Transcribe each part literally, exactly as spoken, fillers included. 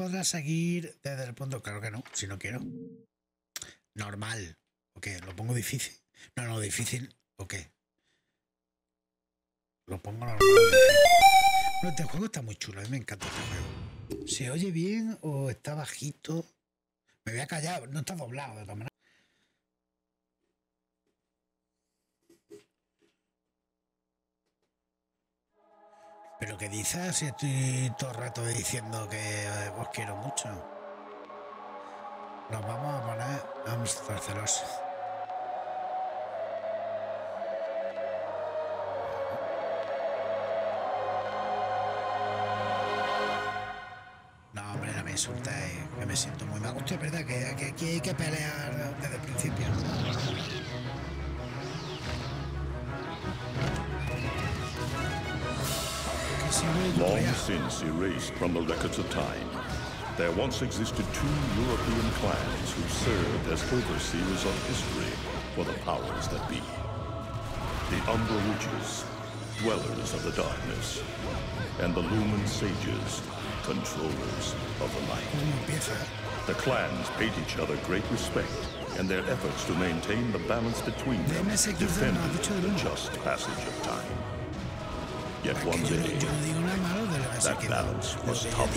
podrás seguir desde el punto. Claro que no, si no quiero. Normal. ¿O qué? ¿Lo pongo difícil? No, no, difícil. ¿O qué? Lo pongo normal. Bueno, este juego está muy chulo. A mí me encanta este juego. ¿Se oye bien o está bajito? Me voy a callar. No está doblado de todas maneras. Pero que dices si estoy todo el rato diciendo que os quiero mucho. Nos vamos a poner hamster celoso. No, hombre, no me insultéis, que me siento muy mal. Hostia, es verdad que, que aquí hay que pelear desde el principio. Long since erased from the records of time, there once existed two European clans who served as overseers of history for the powers that be. The Umbra Witches, dwellers of the darkness, and the Lumen Sages, controllers of the light. The clans paid each other great respect, and their efforts to maintain the balance between them defended the just passage of time. Yet one day, that balance was toppled.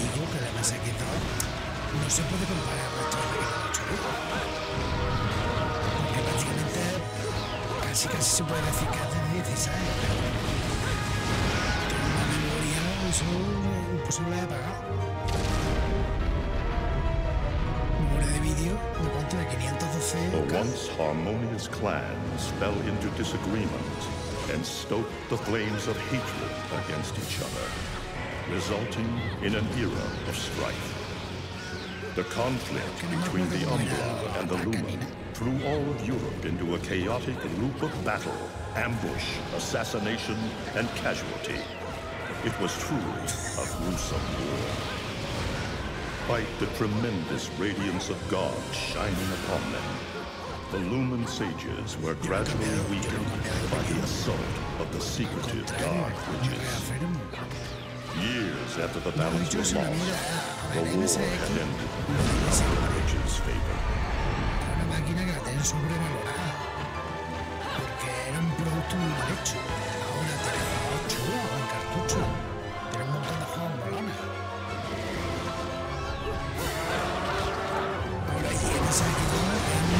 No se puede comparar con esto de la ocho bits. Porque prácticamente casi casi se puede decir que hace dieciséis, pero tiene una memoria, eso es imposible de apagar. Memoria de vídeo, ¿de cuánto? De quinientos doce. The once harmonious clans fell into disagreement and stoked the flames of hatred against each other, resulting in an era of strife. The conflict between the Umbra and the Lumen threw all of Europe into a chaotic loop of battle, ambush, assassination, and casualty. It was truly a gruesome war. Despite the tremendous radiance of God shining upon them, the Lumen Sages were gradually weakened by the assault of the secretive Dark Witches. Years after the battles were lost, the war had ended in the Dark Witches' favor. Una máquina que la tienen sobrevalorada, porque era un producto muy mal hecho. Ahora tenemos juegos chulos en cartucho, tenemos un montón de juegos molones. Ahora y en esa equipo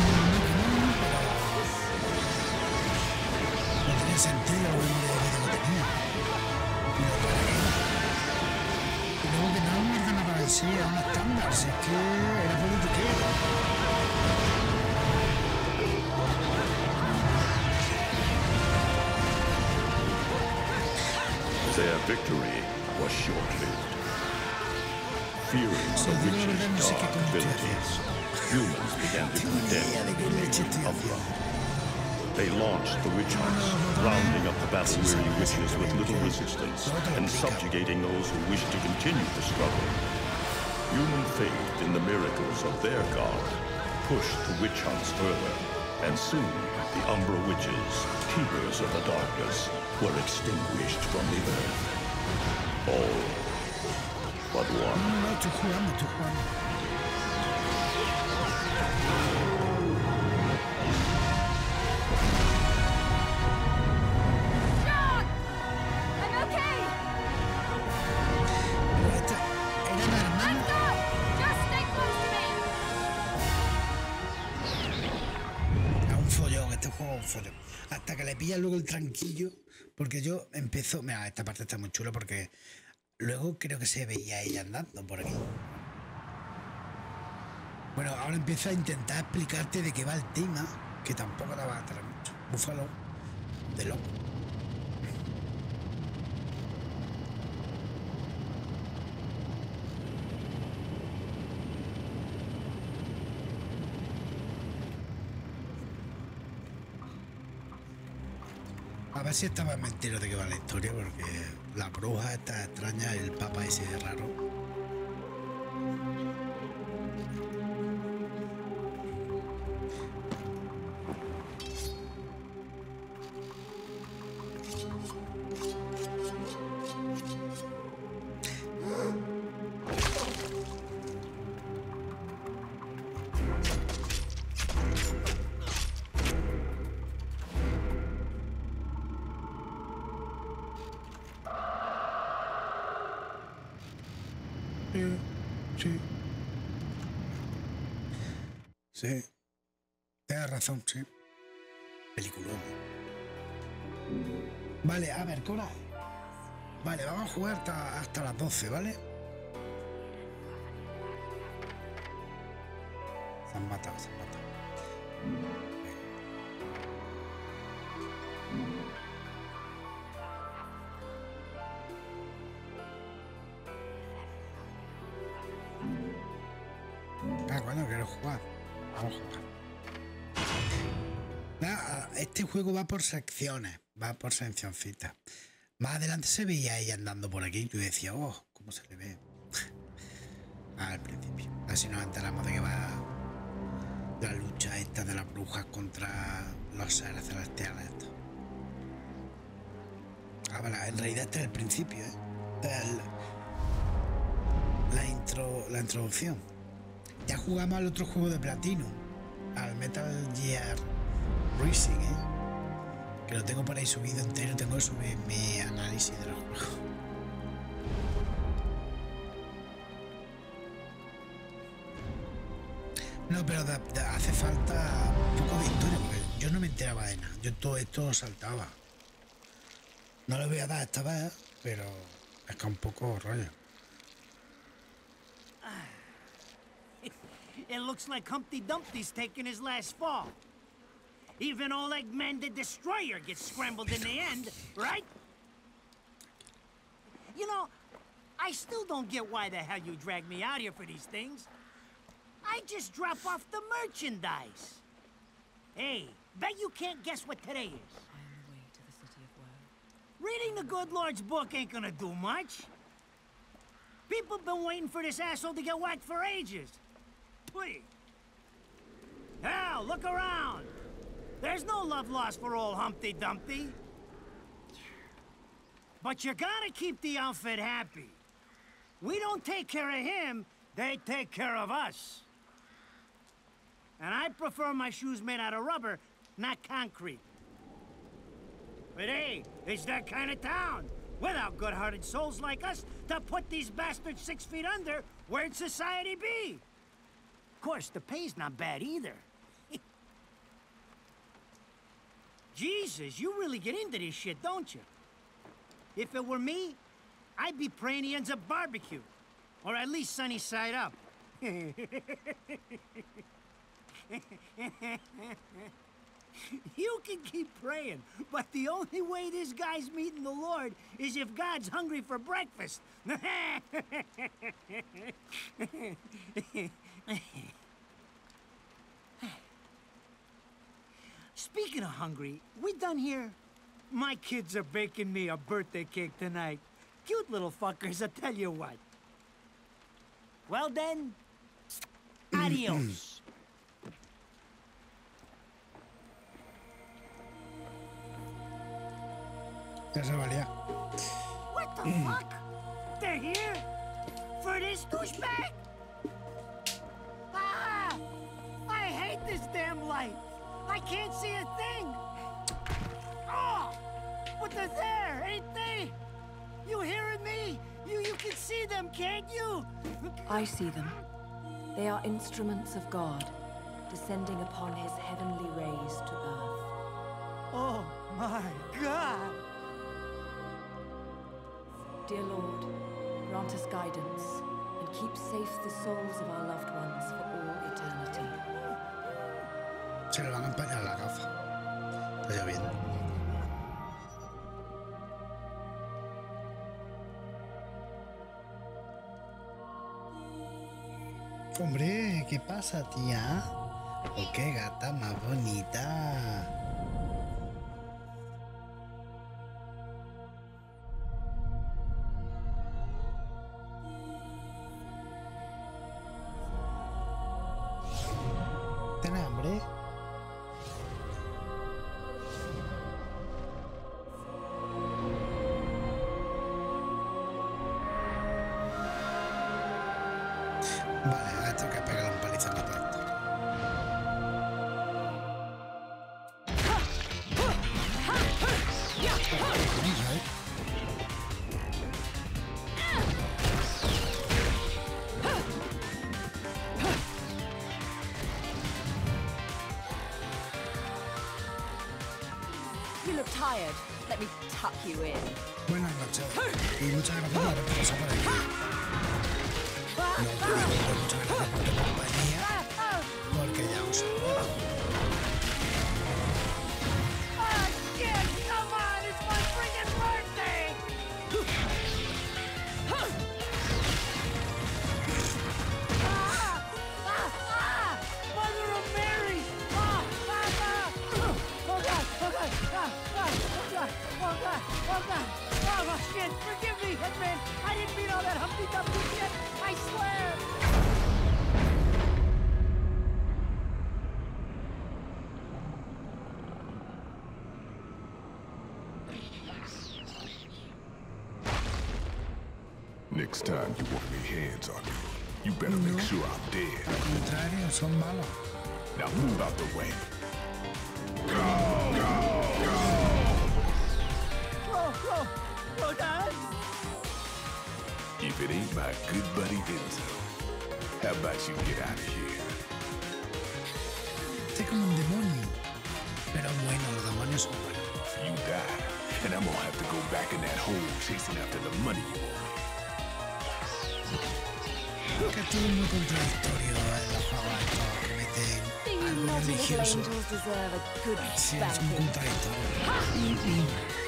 sentido la memoria de vídeo que tenía. Y lo para qué. Y luego que no me ordenaba para el sí a un estándar, si es que era politiquero. Their victory was short-lived. Fearing the witches' dark abilities, humans began to condemn the Umbra. They launched the witch hunts, rounding up the battle-weary witches with little resistance and subjugating those who wished to continue the struggle. Human faith in the miracles of their god pushed the witch hunts further, and soon the Umbra witches, keepers of the darkness, were extinguished from the earth. All but one. Hasta que le pilla luego el tranquillo, porque yo empezó, mira, esta parte está muy chula porque luego creo que se veía ella andando por aquí. Bueno, ahora empiezo a intentar explicarte de qué va el tema, que tampoco la va a traer mucho. Búfalo de loco. A ver si estaba mentira de qué va la historia, porque la bruja está extraña y el papa ese es raro. Sí, sí. Sí. Tienes razón, sí. Peliculón. Vale, a ver, ¿qué hora es? Vale, vamos a jugar hasta, hasta las doce, ¿vale? Se han matado, se han matado. Ah, bueno, quiero jugar. Vamos a jugar. Nah, este juego va por secciones, va por seccioncitas. Más adelante se veía ella andando por aquí y tú decías, oh, ¿cómo se le ve? Al principio. Así nos enteramos de que va la lucha esta de las brujas contra los seres celestiales. Estos. Ah, vale, en realidad este es el principio, ¿eh? El, la, intro, la introducción. Ya jugamos al otro juego de Platinum, al Metal Gear Rising, ¿eh? Que lo tengo por ahí subido entero, tengo que subir mi análisis de los juegos. No, pero da, da, hace falta un poco de historia, porque yo no me enteraba de nada, yo todo esto lo saltaba. No le voy a dar esta vez, pero es que un poco rollo. It looks like Humpty Dumpty's taking his last fall. Even old Eggman the Destroyer gets scrambled in the end, right? You know, I still don't get why the hell you drag me out here for these things. I just drop off the merchandise. Hey, bet you can't guess what today is. I am the way to the city of woe. Reading the good Lord's book ain't gonna do much. People been waiting for this asshole to get whacked for ages. Please. Hell, look around. There's no love lost for old Humpty Dumpty. But you gotta keep the outfit happy. We don't take care of him, they take care of us. And I prefer my shoes made out of rubber, not concrete. But hey, it's that kind of town. Without good-hearted souls like us to put these bastards six feet under, where'd society be? Of course, the pay's not bad either. Jesus, you really get into this shit, don't you? If it were me, I'd be praying he ends up barbecued. Or at least sunny side up. You can keep praying, but the only way this guy's meeting the Lord is if God's hungry for breakfast. Speaking of hungry, we done here? My kids are baking me a birthday cake tonight. Cute little fuckers, I tell you what. Well then, adios. Ya se valía. What the fuck? They're here? For this douchebag? Ah! I hate this damn light. I can't see a thing. Oh! But they're there, ain't they? You hearing me? You you can see them, can't you? I see them. They are instruments of God, descending upon his heavenly rays to earth. Oh my God! Dear Lord, grant us guidance and keep safe the souls of our loved ones for all eternity. Se le van a empañar la gafa. Está lloviendo. Hombre, ¿qué pasa, tía? Oh, qué gata más bonita. ¿Tienes hambre? Vale, a esto hay que pegarle un palizo en la puerta. tired. Let me tuck you in. Buenas noches. Y muchas gracias por haber pasado por aquí. No te digo muchas gracias por tu compañía, porque ya os saludo. Ah, shit! Come on! It's my freaking birthday! Ah! Ah! Ah! Mother of Mary! Ah! Ah! Ah! Oh God! Oh God! Ah! Ah! Oh God! Oh God! Oh God! Oh shit! Forgive me, Hitman! I didn't mean all that Humpty Dumpty shit! I swear! Next time you want me hands on me, you better make sure I'm dead. Al contrario, son malos. Now move out the way. Whoa! Whoa! Whoa, guys! If it ain't my good buddy Enzo, how about you get out of here? Este es como un demonio. Pero bueno, los demonios son buenos. You die, and I'm gonna have to go back in that hole chasing after the money you owe me. Que es todo muy contradictorio en los juegos estos que meten These algo naughty little religioso. angels deserve a good Sí, es muy spanking. contradictorio.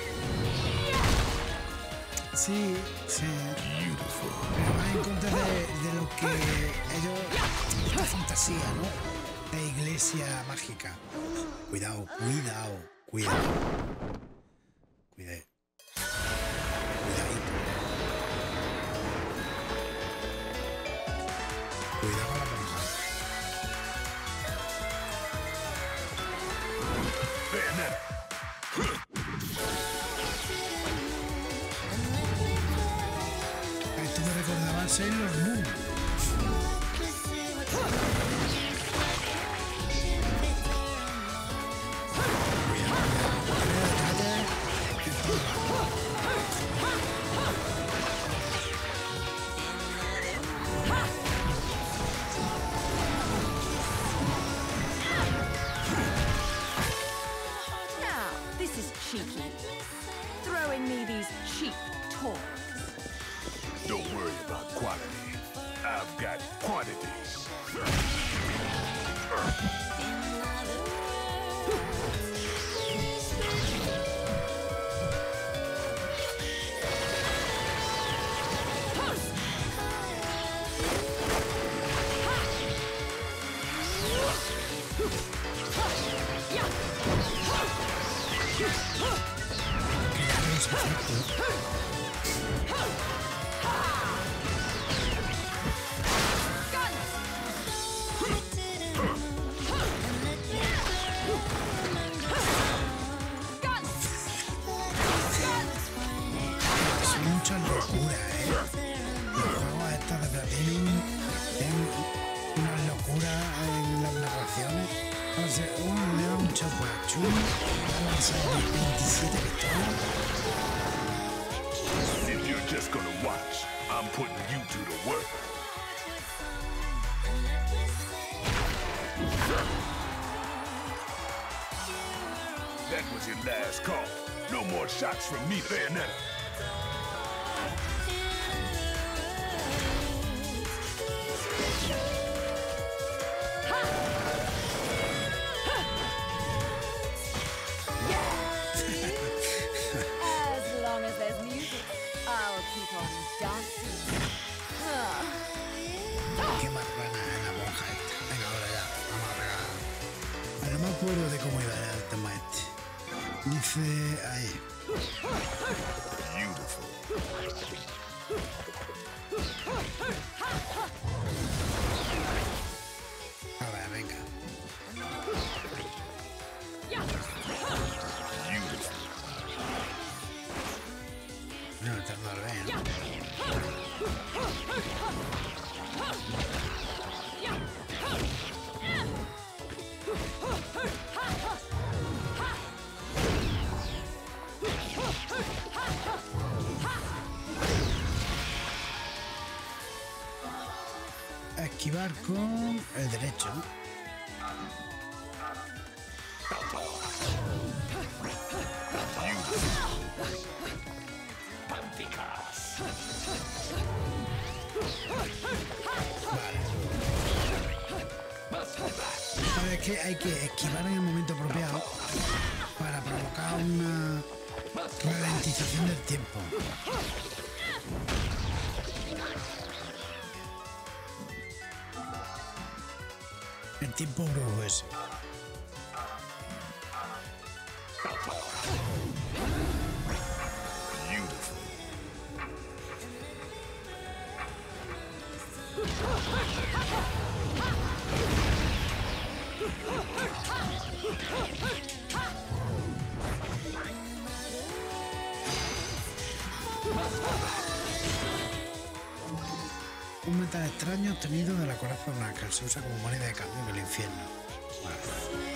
Sí, sí. Beautiful. Pero va en contra de, de lo que ellos... Esta fantasía, ¿no? De iglesia mágica. Cuidado, cuidado, cuidado. Cuidado. Cuidadito. Cuidado con la monja. Bayonetta. Esto me recordaba a Sailor Moon. Now, this is cheeky. Throwing me these cheap toys. Don't worry about quality. I've got quantity. Es mucha locura, ¿eh? Los juegos estos de Platinum tienen una locura en las narraciones. O sea, uno le da un chopo a Chun, va a lanzar veintisiete pistolas. If you're just gonna watch, I'm putting you to the work. That was your last call. No more shots from me, Bayonetta. As long as there's music, I'll keep on dancing. Ah. Qué marrana es la monja esta. Venga, ahora ya, vamos a pegar. No me acuerdo de cómo iba el tema este. Dice ahí. Beautiful. A ver, venga. Beautiful. No, tardo al ver, ¿no? Esquivar con el derecho. Sabes que hay que esquivar en el momento apropiado para provocar una ralentización del tiempo. El tiempo brujo ese. Un metal extraño obtenido de la coraza blanca. Se usa como moneda de cambio en el infierno. Vale.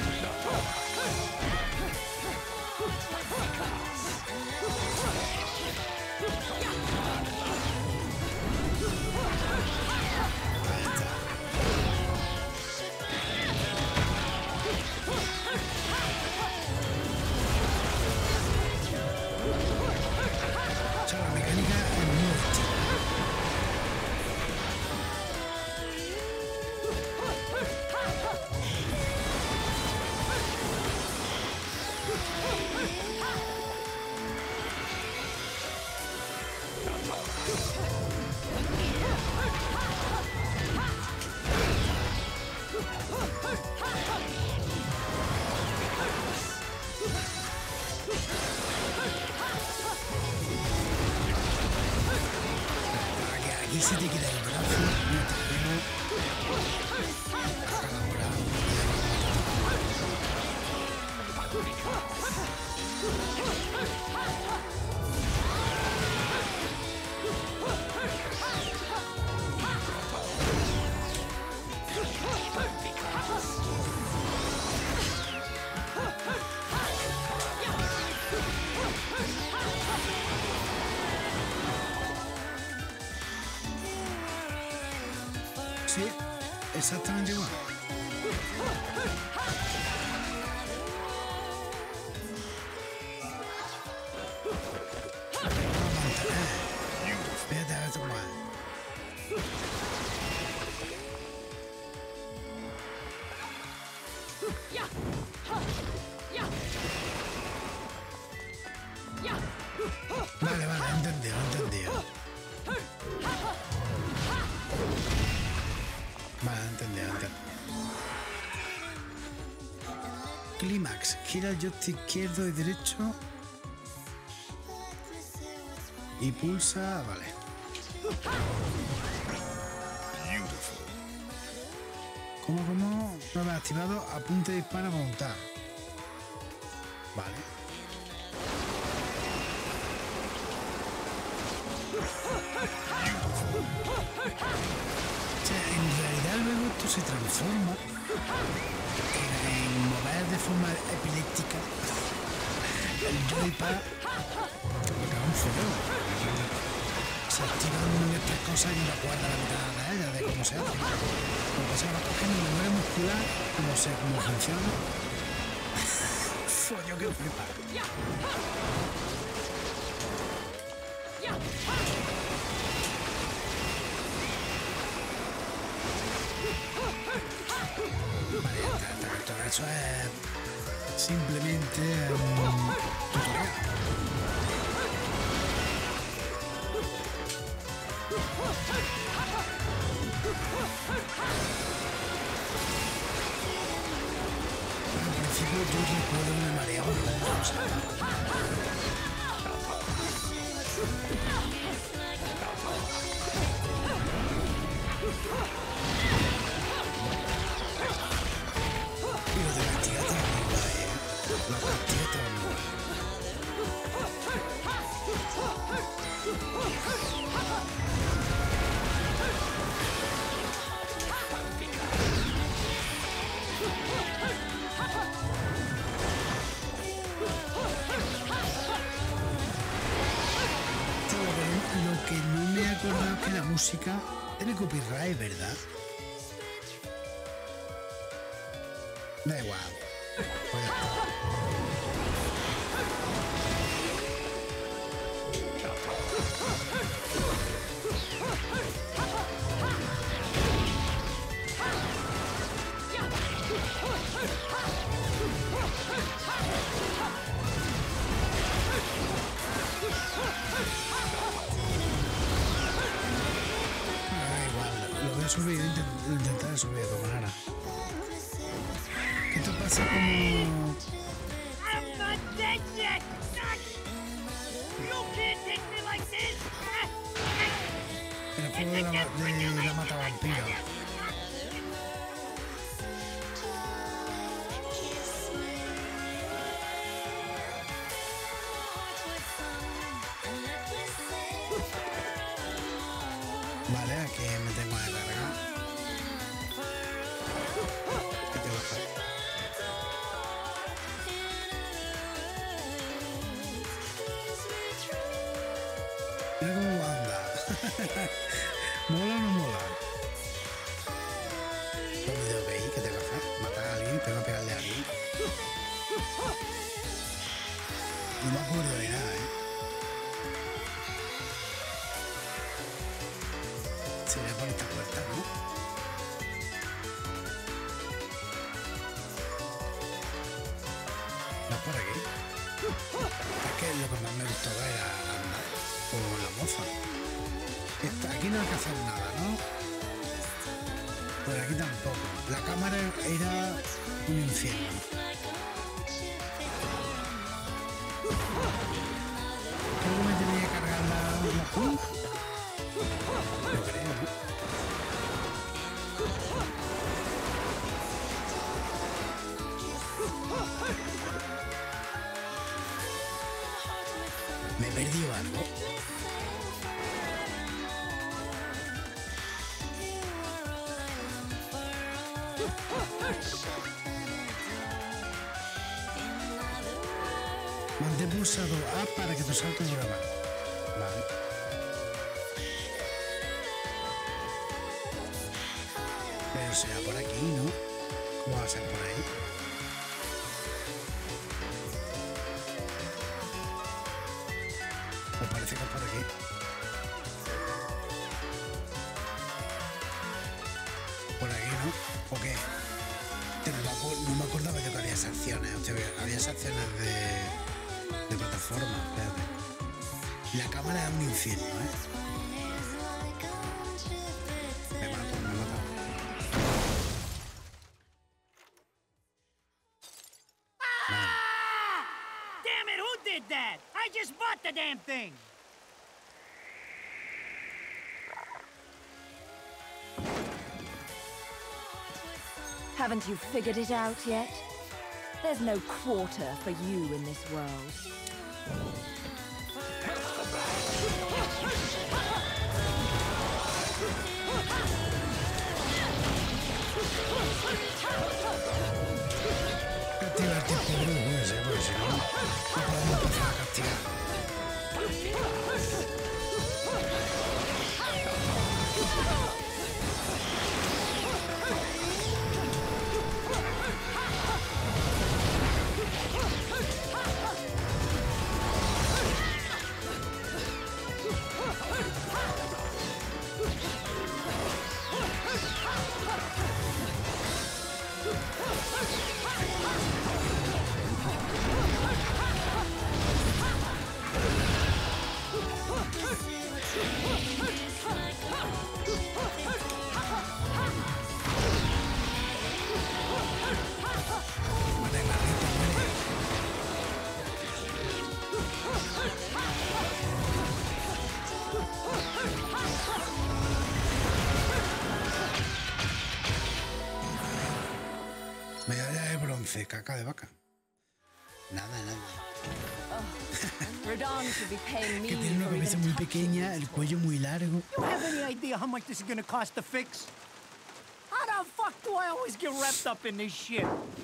O sea, la mecánica es muy chula. Aquí se te queda el brazo, no te pego. Sí, exactamente igual. Fíjate a ver cómo es. Vale, vale, entendido, entendido. Vale, entendido, entendido. Clímax. Gira el joystick izquierdo y derecho. Y pulsa. Vale. ¿Cómo, cómo? Prueba activado. Apunte y dispara a voluntad. Vale. O sea, en realidad luego esto se transforma en, en mover de forma epiléptica el joypad, porque es un furor. Se activan estas cosas y no recuerda la mitad de ellas, de cómo se hace. Porque se va cogiendo memoria muscular, no sé cómo funciona. Follo que flipa. Vale, ya está, está, todo eso es simplemente un tutorial. Al principio yo recuerdo que me mareaba un poco, o sea. Y lo de castigar está muy guay, ¿eh? Lo castiga está muy guay. Lo que no me he acordado es que la música tiene copyright, ¿verdad? Da igual. Pues ya está. subido, intent- lo intentaré subir de todas maneras. Que esto pasa como... I'm not dead yet! You can't take me like this! En el juego de la, de la mata vampiro. Vale, aquí me tengo que cargar. ¿Qué te baja? Mira cómo anda. ¿Mola o no mola? ¿Dónde tengo que ir? ¿Qué te baja? ¿Matar a alguien? ¿Tengo que pegarle a alguien? No me acuerdo de nada, ¿eh? Sería por esta puerta, ¿no? No es por aquí. Es que lo que más me gustaba era andar por la moza. Esta- aquí no hay que hacer nada, ¿no? Por aquí tampoco. La cámara era un infierno. Creo que me tenía que cargar la... la... ¡Uy! Lo creo, ¿no? ¿Me he perdido algo? Mantén pulsado A para que te salte de grabar. Vale. Pero será por aquí, ¿no? ¿Cómo va a ser por ahí? Me parece que es por aquí. Por aquí, ¿no? ¿O qué? Te- No me acu- no me acordaba que había secciones. Hostia, había secciones de, de plataforma. Espérate. La cámara es un infierno, ¿eh? Me mato, me mato. Damn it, who did that? I just bought the damn thing! Haven't you figured it out yet? There's no quarter for you in this world. Castigar el tiempo brujo ese, porque si no, no podemos empezar a castigar. Medalla de bronce, caca de vaca. Nada, nada. Radon should be paying me Que tiene una for cabeza even muy touching pequeña, el cuello muy largo. You have any idea how much this is gonna cost to fix? How the fuck do I always get wrapped up in this shit?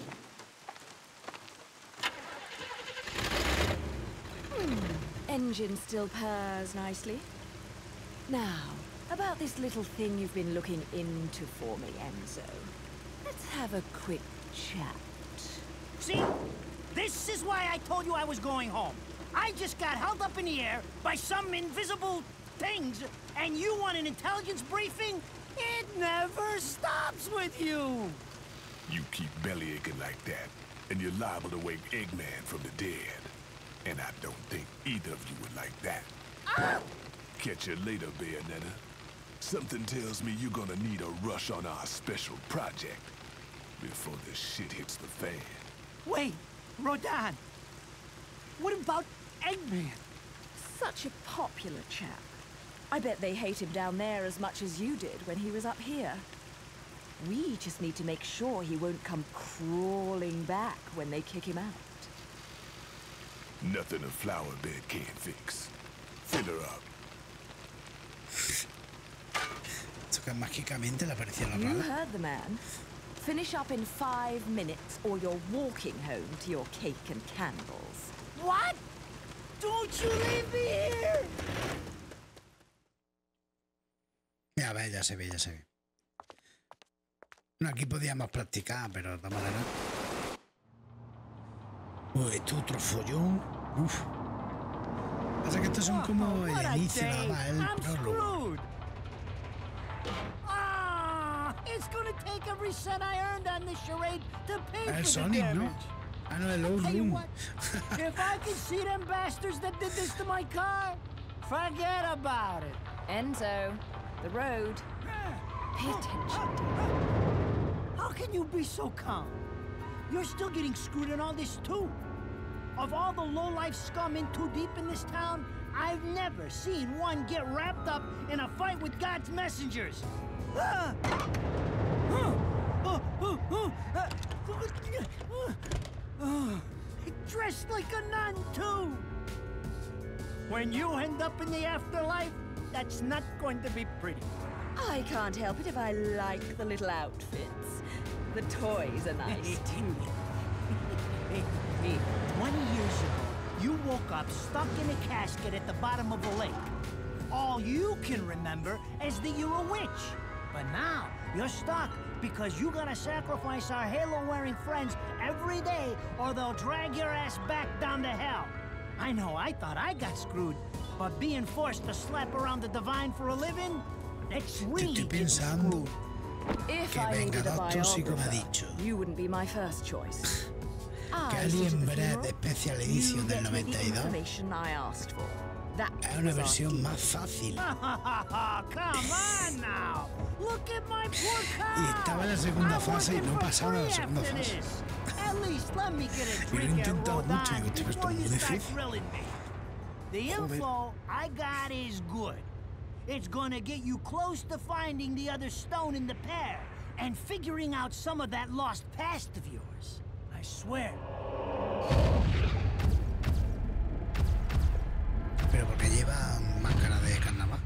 Engine still purrs nicely. Now, about this little thing you've been looking into for me, Enzo. Let's have a quick chat. See? This is why I told you I was going home. I just got held up in the air by some invisible things, and you want an intelligence briefing? It never stops with you! You keep belly aching like that, and you're liable to wake Eggman from the dead. And I don't think either of you would like that. Ah! Catch you later, Bayonetta. Something tells me you're gonna need a rush on our special project before this shit hits the fan. Wait, Rodan. What about Eggman? Such a popular chap. I bet they hate him down there as much as you did when he was up here. We just need to make sure he won't come crawling back when they kick him out. Nothing a flower bed can't fix. Fill her up. Esto que mágicamente le apareció la You rana. heard the man. Finish up in five minutes or you're walking home to your cake and candles. What? Don't you leave me here! Ya ve, ya se ve, ya se ve. Bueno, aquí podíamos practicar, pero de todas maneras. Uy, esto otro follón. Uf. Pasa que estos son como el inicio, nada más, el I'm prólogo. screwed. Ah, it's gonna take every cent I earned on this charade to pay El for the Sonic, ¿no? damage. Ah, no, el Low Tell you Room. what, if I could see them bastards that did this to my car, forget about it. Enzo, the road. Pay attention. How can you be so calm? You're still getting screwed in all this too. Of all the low-life scum in too deep in this town, I've never seen one get wrapped up in a fight with God's messengers. Ah! Uh, uh, uh, uh, uh, uh, dressed like a nun too. When you end up in the afterlife, that's not going to be pretty. I can't help it if I like the little outfits. The toys are nice too. twenty years ago, you woke up stuck in a casket at the bottom of a lake. All you can remember is that you're a witch. But now, you're stuck because you gotta sacrifice our halo-wearing friends every day or they'll drag your ass back down to hell. I know I thought I got screwed, but being forced to slap around the divine for a living, it's really Estoy getting pensando screwed. If que I needed a Vengador Tóxico me ha biographer, dicho you wouldn't be my first choice. que I see to Alien the Breath funeral. Special You Edition del get me the noventa y dos information I asked for. That es una was our versión deal. más fácil. Come on now! Look at my poor car! Y estaba en la segunda I'm fase y working no for pasaba de la free segunda after fase. this. At least let me get a Y lo he drink at intentado mucho y Rodan digo, tío, esto before es you muy start difícil. grilling me. The Joder. info I got is good. It's gonna get you close to finding the other stone in the pair and figuring out some of that lost past of yours. I swear. Pero porque lleva máscara de carnaval.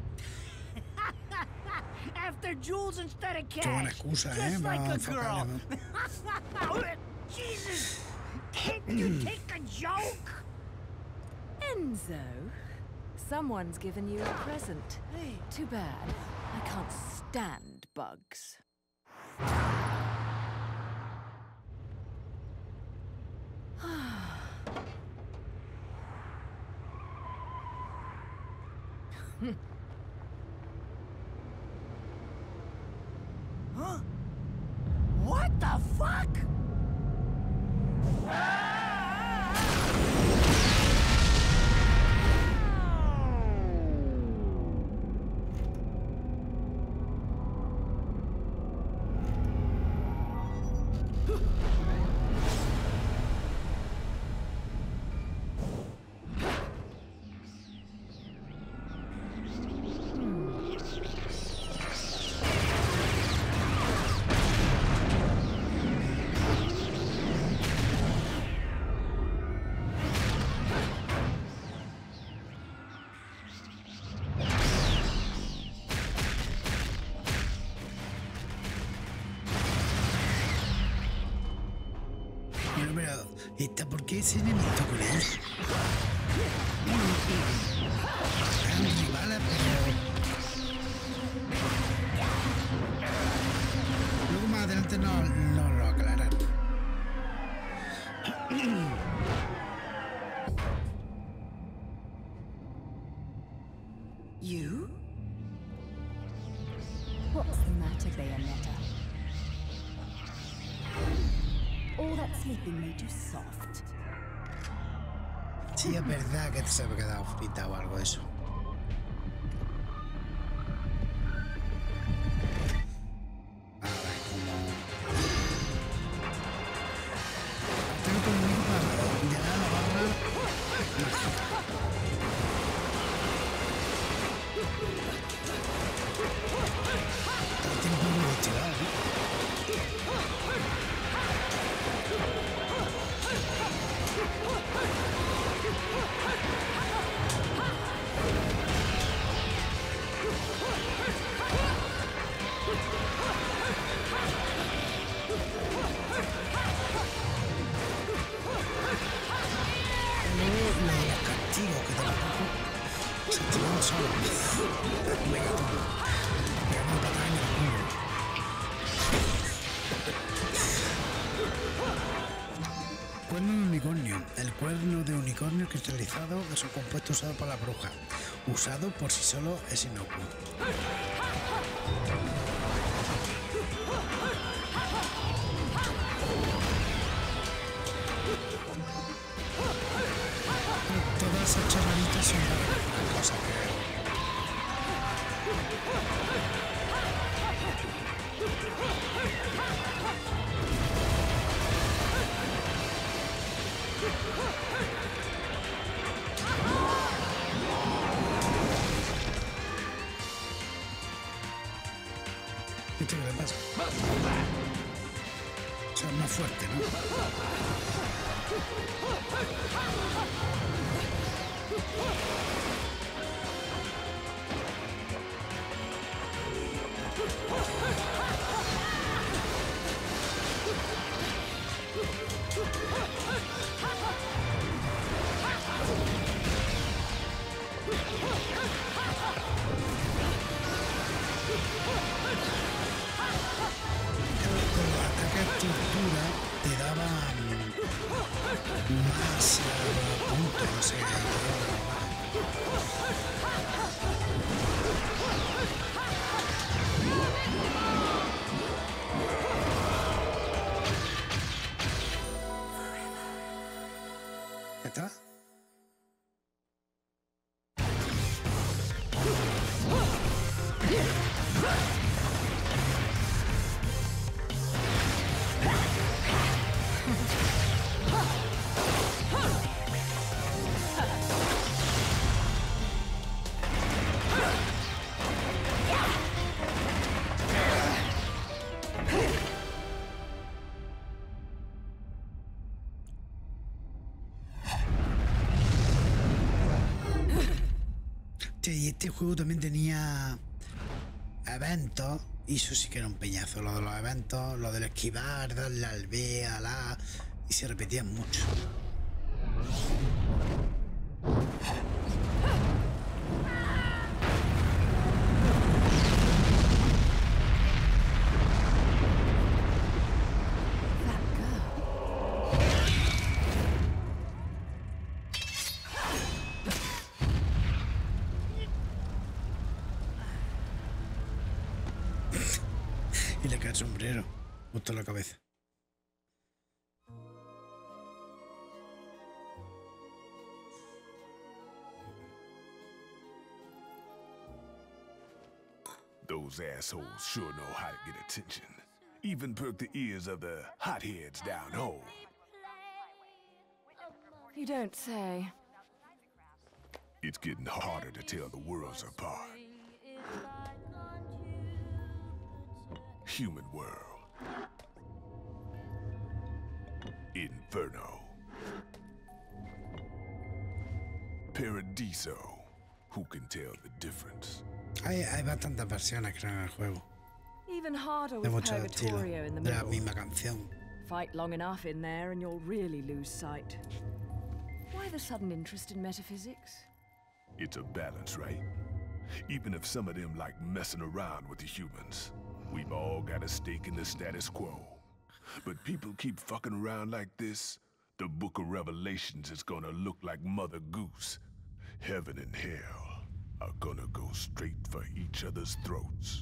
After jewels instead of cash. Qué buena excusa, just eh, like para a girl. enfocarle, Jesus! Can't you take a joke? Enzo, someone's given you a present. Too bad. I can't stand bugs. Huh? What the fuck? Bueno, pero ¿esta por qué ese enemigo con él? Eran rivales, pero... Luego más adelante nos no lo aclaran. You? What's the matter, Bayonetta? All that sleeping made you soft. Sí, es verdad que se me ha quedado frita o algo de eso. cuerno de unicornio. El cuerno de unicornio cristalizado es un compuesto usado por la bruja. Usado por sí solo es inocuo. Todas esas chorraditas son una cosa que... ¿Qué le pasa? O sea, más fuerte, ¿no? Te daba más uh, puntos, no sé, ¿qué está? Y este juego también tenía eventos, y eso sí que era un peñazo, lo de los eventos, lo del esquivar, darle al B, al A, y se repetían mucho. Y le cae el sombrero justo en la cabeza. Those assholes sure know how to get attention. Even perk the ears of the hotheads down home. You don't say. It's getting harder to tell the worlds apart. Human world. Inferno. Paradiso. Who can tell the difference? Hay, hay bastantes versiones, creo, en el juego. Even harder De with muchos estilos. Purgatorio in the De la middle. misma canción. Fight long enough in there and you'll really lose sight. Why the sudden interest in metaphysics? It's a balance, right? Even if some of them like messing around with the humans, we've all got a stake in the status quo. But people keep fucking around like this, the Book of Revelations is gonna look like Mother Goose. Heaven and hell are gonna go straight for each other's throats.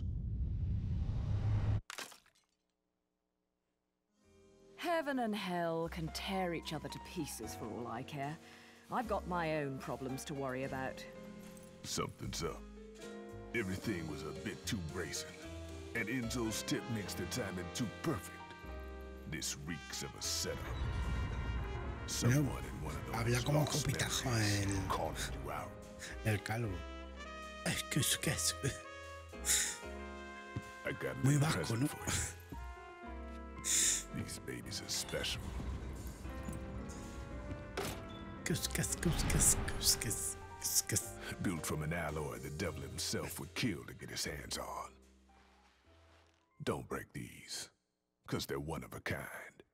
Heaven and hell can tear each other to pieces for all I care. I've got my own problems to worry about. Something's up. Everything was a bit too brazen, and Enzo's tip makes the timing too perfect. This reeks of a setup. Someone in one of those Habla como lost copitajo memories el, calling you out. el calvo. Es que es que es I got a muy little vasco, present ¿no? for you. These babies are special. Cuscas, cuscas, cuscas, cuscas. Built from an alloy the devil himself would kill to get his hands on. Don't break these, because they're one of a kind.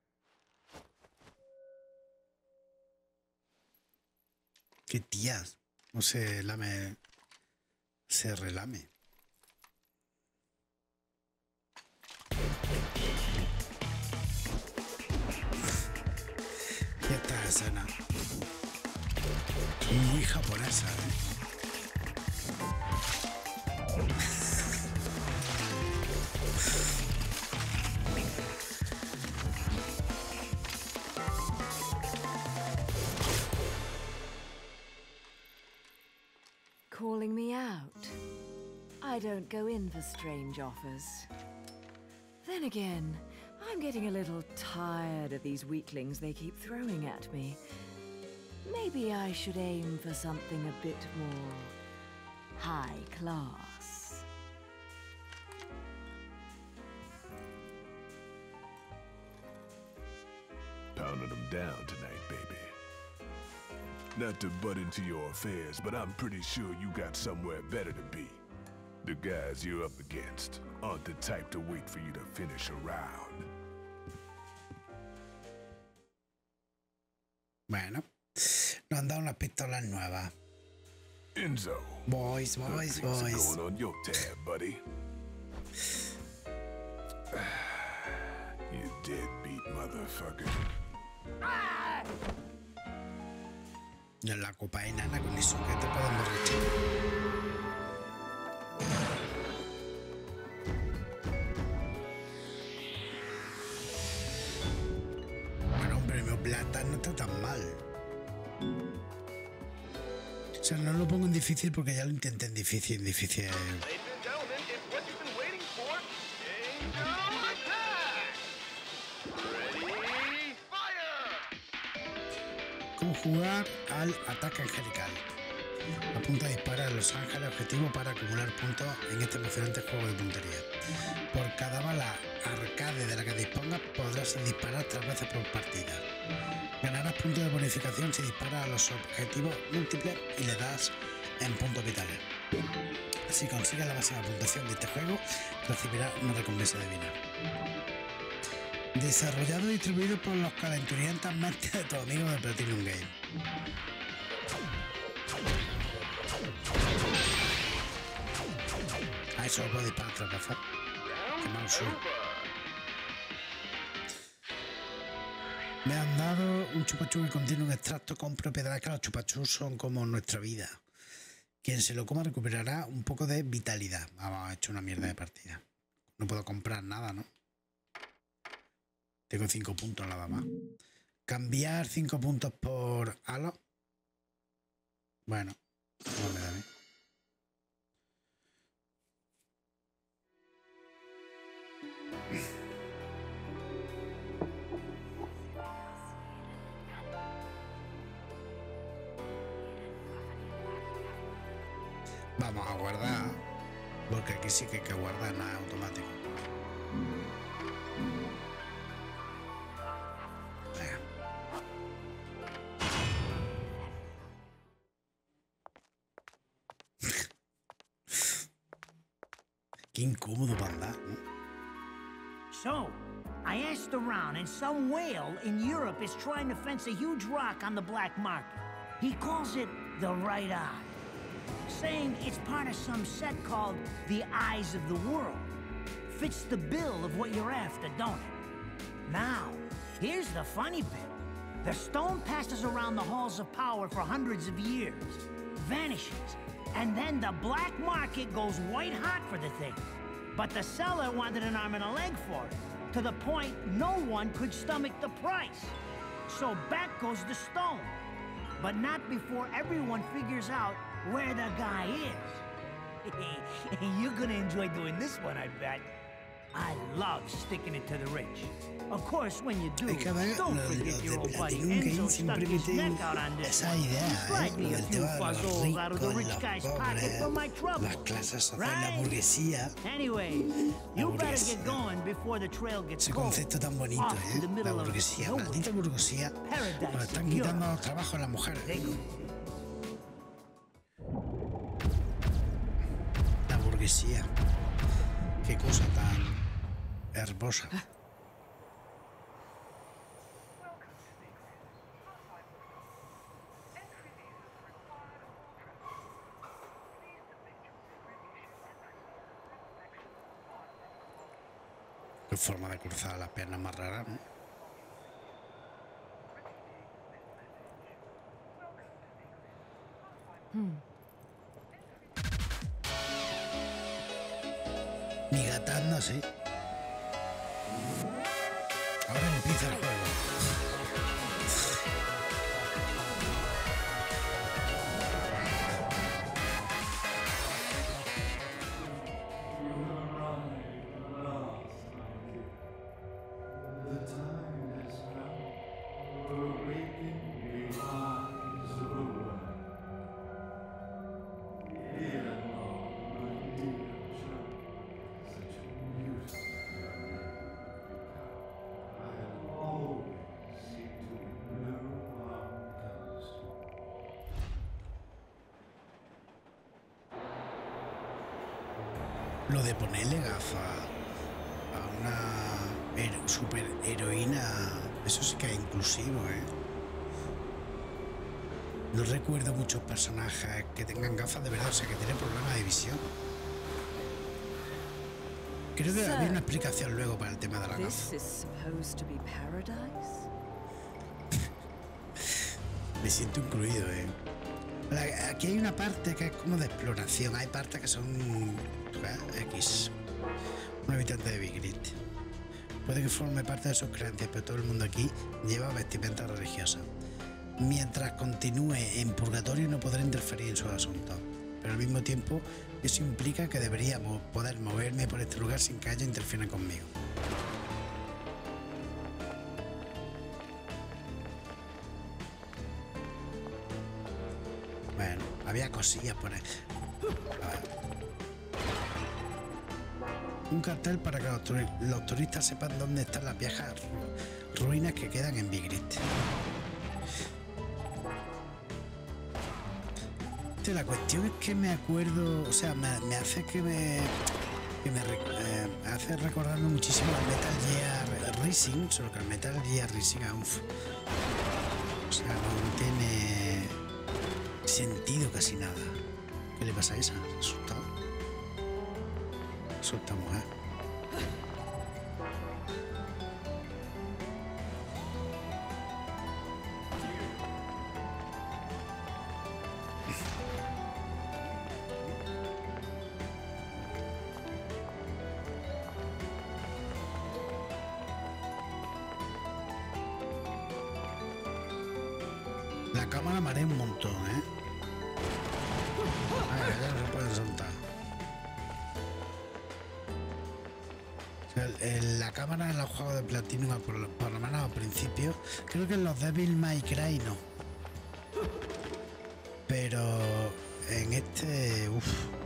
Qué tías. No se lame. Se relame. Qué escena. Y japonesa, ¿eh? Calling me out. I don't go in for strange offers. Then again, I'm getting a little tired of these weaklings they keep throwing at me. Maybe I should aim for something a bit more high class. Pounding them down tonight, baby. Not to butt into your affairs, but I'm pretty sure you got somewhere better to be. The guys you're up against aren't the type to wait for you to finish a round. Bueno, nos han dado unas pistolas nuevas. Enzo. Boys, boys, Good things are boys. going on your tab, buddy. You deadbeat motherfucker. Y en la copa enana con eso que te pueden emborrachar. Bueno, un premio plata no está tan mal. O sea, no lo pongo en difícil porque ya lo intenté en difícil, difícil. Cómo jugar al ataque angelical. Apunta a disparar a los ángeles objetivo para acumular puntos en este emocionante juego de puntería. Por cada bala arcade de la que dispongas podrás disparar tres veces por partida. Ganarás puntos de bonificación si disparas a los objetivos múltiples y le das en puntos vitales. Si consigues la máxima puntuación de este juego, recibirás una recompensa divina. Desarrollado y distribuido por los calenturientas mentes de tus amigos de Platinum Game. Ah, eso lo puedo disparar tres veces. Qué mal soy. Me han dado un chupachú que contiene un extracto con propiedades que los chupachús son como nuestra vida. Quien se lo coma recuperará un poco de vitalidad. Vamos, he hecho una mierda de partida. No puedo comprar nada, ¿no? Tengo cinco puntos nada más. Cambiar cinco puntos por halo. Bueno, no me da a mí. Vamos a guardar, porque aquí sí que hay que guardar, nada automático. Venga. Qué incómodo para andar, ¿no? So, I asked around, and some whale in Europe is trying to fence a huge rock on the black market. He calls it the Right Eye, saying it's part of some set called the Eyes of the World. Fits the bill of what you're after, don't it? Now, here's the funny bit. The stone passes around the halls of power for hundreds of years, vanishes, and then the black market goes white hot for the thing. But the seller wanted an arm and a leg for it, to the point no one could stomach the price. So back goes the stone. But not before everyone figures out where the guy is. You're gonna enjoy doing this one, I bet. I love sticking it to the rich. Of course, when you do, Es que ver, don't los, forget los de your old buddy Platinum Game Enzo siempre stuck his meten neck out on this esa one. idea, ¿eh? Slightly Lo a del few tema de los fuzzles out of the ricos, rich los guy's pocket for my pobres, trouble. las clases sociales, la Right? burguesía. Anyway, you better get going before the trail gets Ese cold. concepto tan bonito, Off to ¿eh? the La middle of burguesía, nowhere. maldita burguesía. Nos Paradise están of quitando Europe. los trabajos a las mujeres. They go. La burguesía. Qué cosa tan hermosa. Qué forma de cruzar las piernas más rara, ¿no? Mi gatando así. Ahora empieza el juego. Lo de ponerle gafas a una her super heroína, eso sí que es inclusivo, ¿eh? No recuerdo muchos personajes que tengan gafas de verdad, o sea, que tienen problemas de visión. Creo que había una explicación luego para el tema de la gafa. Me siento incluido, ¿eh? Aquí hay una parte que es como de exploración, hay partes que son X. Un habitante de Vigrid. Puede que forme parte de sus creencias, pero todo el mundo aquí lleva vestimenta religiosa. Mientras continúe en purgatorio no podrá interferir en sus asuntos. Pero al mismo tiempo, eso implica que deberíamos poder moverme por este lugar sin que haya interfiera conmigo. Bueno, había cosillas por ahí. Un cartel para que los, turi los turistas sepan dónde están las viejas ru ruinas que quedan en Vigrid. La cuestión es que me acuerdo, o sea, me, me hace que me, que me eh, hace recordarme muchísimo al Metal Gear Rising, solo que el Metal Gear Rising aún, o sea, no tiene sentido casi nada. ¿Qué le pasa a esa? ¿Asustado? Asusta, mujer. La cámara marea un montón, ¿eh? A ver, ya no se pueden soltar. O sea, el, el, la cámara en los juegos de Platinum, por, por lo menos al principio, creo que en los Devil May Cry no. Pero en este, uff.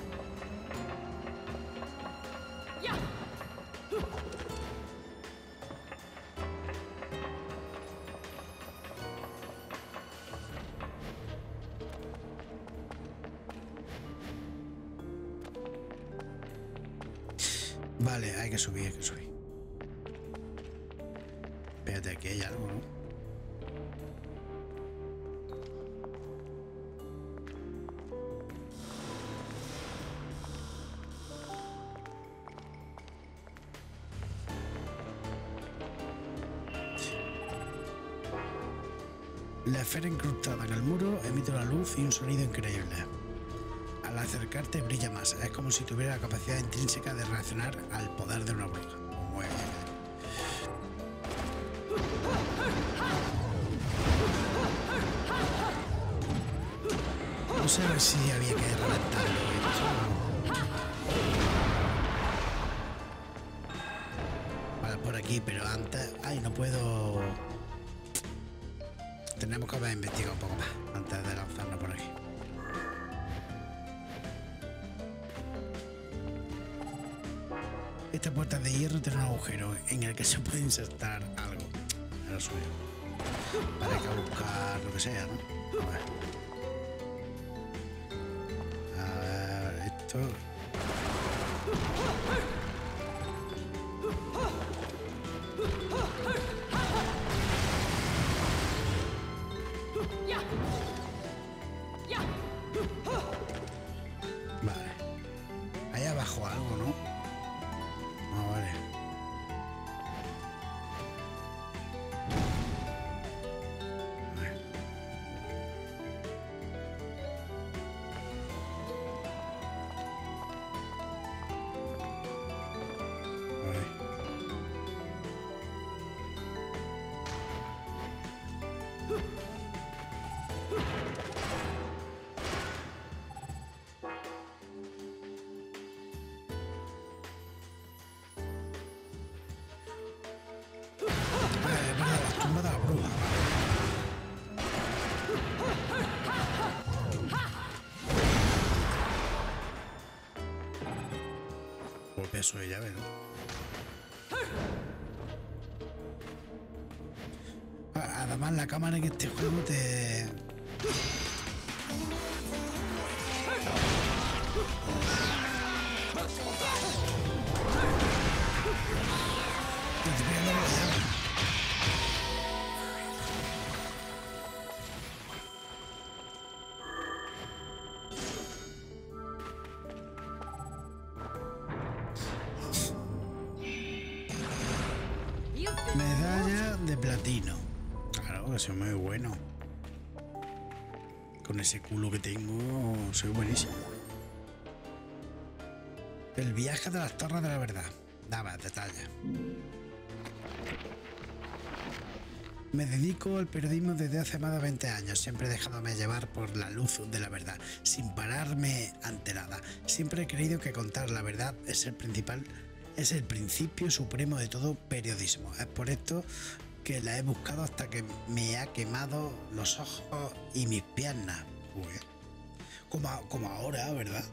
Vale, hay que subir, hay que subir. Espérate, aquí hay algo, ¿no? La esfera incrustada en el muro emite una luz y un sonido increíble. Al acercarte brilla más, es como si tuviera la capacidad intrínseca de reaccionar al poder de una bruja. Muy bien. No sé si había que reventarlo. Vale, por aquí, pero antes... Ay, no puedo... Tenemos que haber investigado un poco más antes de lanzarnos por aquí. Esta puerta de hierro tiene un agujero en el que se puede insertar algo. Lo suyo. Para que buscar lo que sea, ¿no? A ver. A ver, esto. Vale. Ahí abajo algo, ¿no? Ah, vale. Vale. Eso ella ve, ¿no? Además la cámara en este juego te... Medalla de platino. Claro, que soy muy bueno. Con ese culo que tengo, soy buenísimo. El viaje de las torres de la verdad. Daba detalles. Me dedico al periodismo desde hace más de veinte años, siempre dejándome llevar por la luz de la verdad, sin pararme ante nada. Siempre he creído que contar la verdad es el principal, es el principio supremo de todo periodismo. Es por esto que la he buscado hasta que me ha quemado los ojos y mis piernas. Uy, como, como ahora, ¿verdad?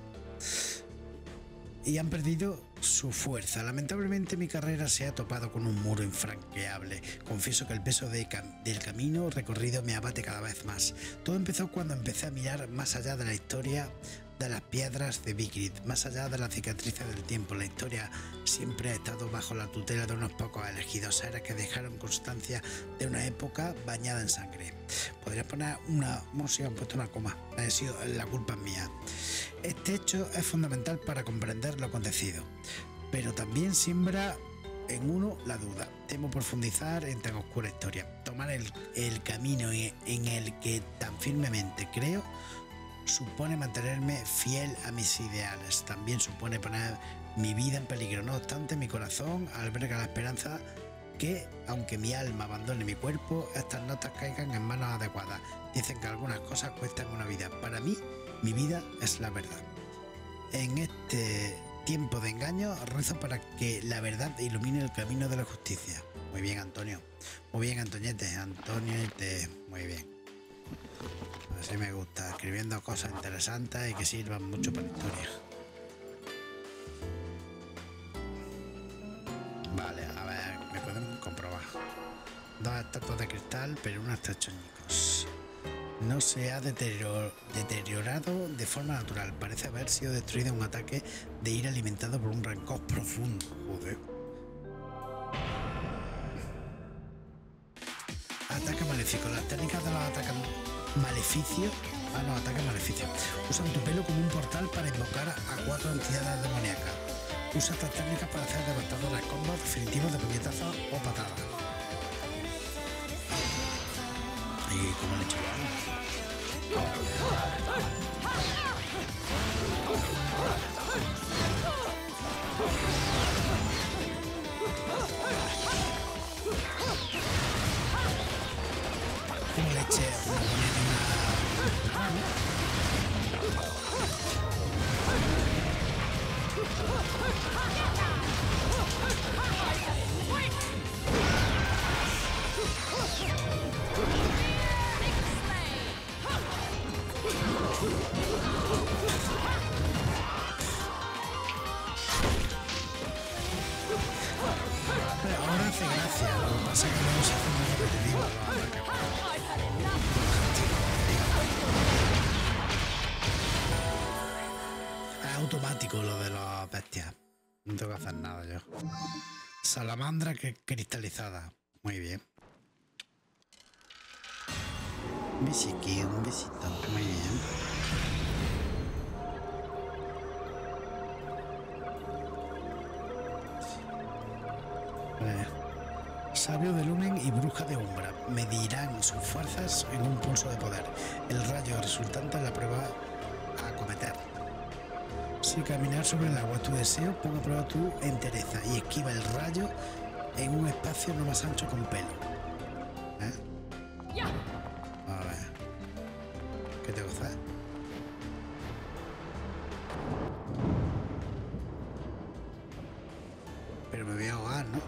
Y han perdido su fuerza. Lamentablemente mi carrera se ha topado con un muro infranqueable. Confieso que el peso de cam del camino recorrido me abate cada vez más. Todo empezó cuando empecé a mirar más allá de la historia de las piedras de Vigrid, más allá de las cicatrices del tiempo. La historia siempre ha estado bajo la tutela de unos pocos elegidos seres que dejaron constancia de una época bañada en sangre. Podría poner una música, han puesto una coma, ha sido la culpa mía. Este hecho es fundamental para comprender lo acontecido, pero también siembra en uno la duda. Temo profundizar en tan oscura historia, tomar el, el camino en el que tan firmemente creo supone mantenerme fiel a mis ideales, también supone poner mi vida en peligro. No obstante, mi corazón alberga la esperanza que, aunque mi alma abandone mi cuerpo, estas notas caigan en manos adecuadas. Dicen que algunas cosas cuestan una vida. Para mí, mi vida es la verdad. En este tiempo de engaño, rezo para que la verdad ilumine el camino de la justicia. Muy bien, Antonio. Muy bien, Antoñete. Antonio, te... muy bien. Así me gusta, escribiendo cosas interesantes y que sirvan mucho para la historia. Vale, a ver, me pueden comprobar. Dos estatuas de cristal, pero unos tachonicos. No se ha deterioro, deteriorado de forma natural. Parece haber sido destruido en un ataque de ira alimentado por un rencor profundo. Joder. Ataque maléfico. Las técnicas de los ataques maleficios, ah no, ataques maleficios. Usan tu pelo como un portal para invocar a cuatro entidades demoníacas. Usa estas técnicas para hacer devastadores combos definitivos de puñetazos o patadas. ¿Y cómo le he hecho? ¿Cómo le eché una ahora hace gracia, lo que pasa es que no se hace muy repetitivo. Es automático lo de las bestias. No tengo que hacer nada yo. Salamandra que cristalizada. Muy bien. Un besito, un besito. Muy bien. Eh, sabio de Lumen y bruja de Umbra medirán sus fuerzas en un pulso de poder. El rayo resultante es la prueba a acometer. Si caminar sobre el agua es tu deseo, pon a prueba tu entereza y esquiva el rayo en un espacio no más ancho con pelo. ¿Eh? tengo que hacer? Pero me voy a ahogar, ¿no?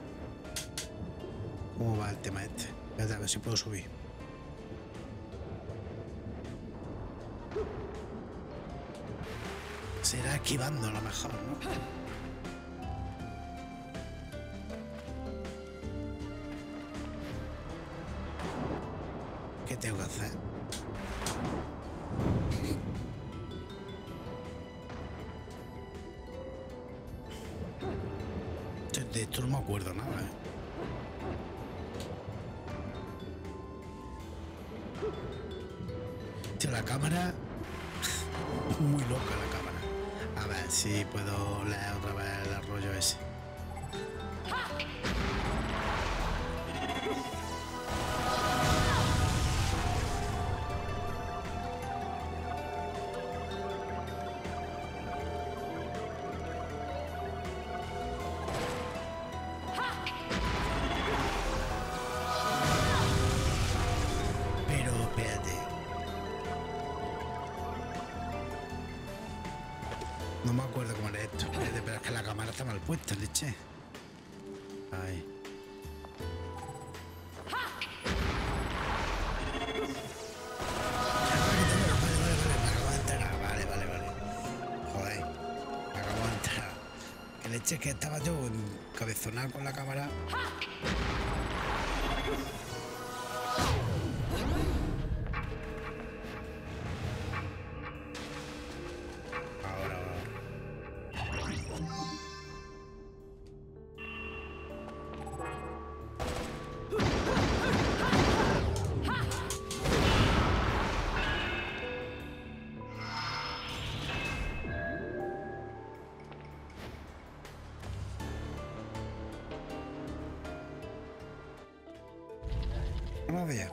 ¿Cómo va el tema este? Espérate, a ver si puedo subir. Será esquivando a lo mejor, ¿no? ¿Qué tengo que hacer? De esto no me acuerdo nada, ¿eh? Tío, la cámara... Muy loca la cámara. A ver si puedo leer otra vez el rollo ese. No me acuerdo cómo era esto, pero es que la cámara está mal puesta, leche. Ahí. Vale, vale, vale. Joder, me acabo de enterar. Que leche, que estaba yo cabezonado con la cámara. Vamos allá.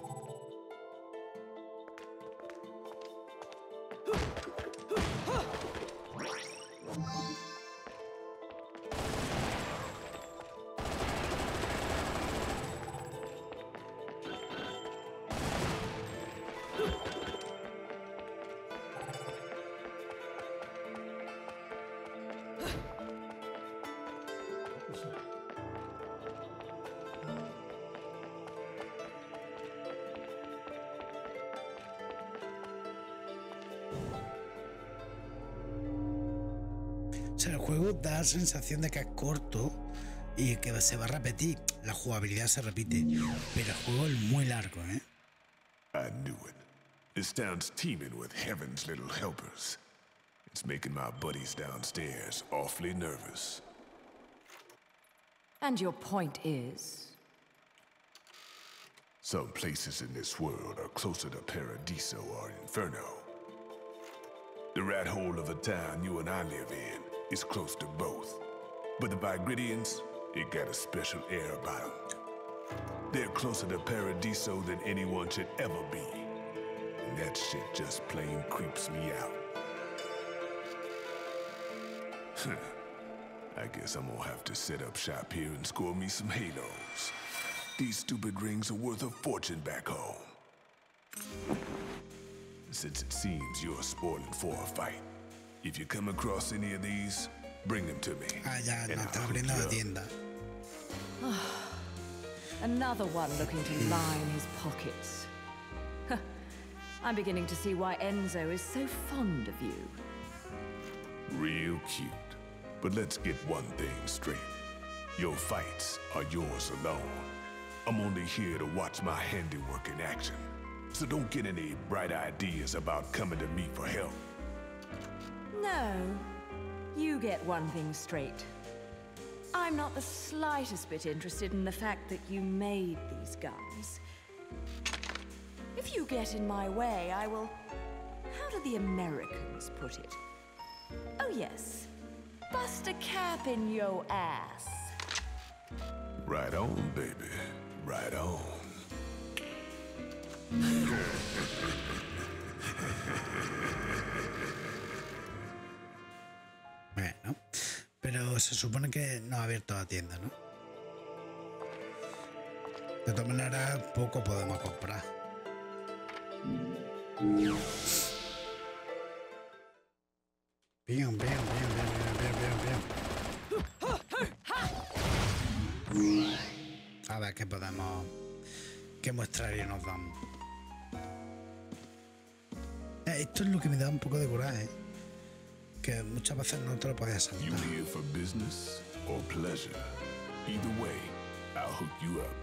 O sea, el juego da la sensación de que es corto y que se va a repetir. La jugabilidad se repite, pero el juego es muy largo, ¿eh? I knew it. This town's teeming with heaven's little helpers. It's making my buddies downstairs awfully nervous. And your point is? Some places in this world are closer to Paradiso or Inferno. The rat hole of a town you and I live in is close to both. But the Vigridians, it got a special air about them. They're closer to Paradiso than anyone should ever be. And that shit just plain creeps me out. I guess I'm gonna have to set up shop here and score me some halos. These stupid rings are worth a fortune back home. Since it seems you're spoiling for a fight, if you come across any of these, bring them to me. Ah, ya, no, está abriendo la tienda. Another one looking to line his pockets. I'm beginning to see why Enzo is so fond of you. Real cute. But let's get one thing straight. Your fights are yours alone. I'm only here to watch my handiwork in action. So don't get any bright ideas about coming to me for help. No. You get one thing straight. I'm not the slightest bit interested in the fact that you made these guns. If you get in my way, I will... How do the Americans put it? Oh yes. Bust a cap in yo ass. Right on, baby. Right on. Bueno, pero se supone que no ha abierto la tienda, ¿no? De todas maneras, poco podemos comprar. Bien, bien, bien, bien, bien, bien, bien. A ver qué podemos... qué muestrario nos dan. Eh, esto es lo que me da un poco de coraje. Que muchas veces no te lo podías saltar. You here for business or pleasure? Either way, I'll hook you up.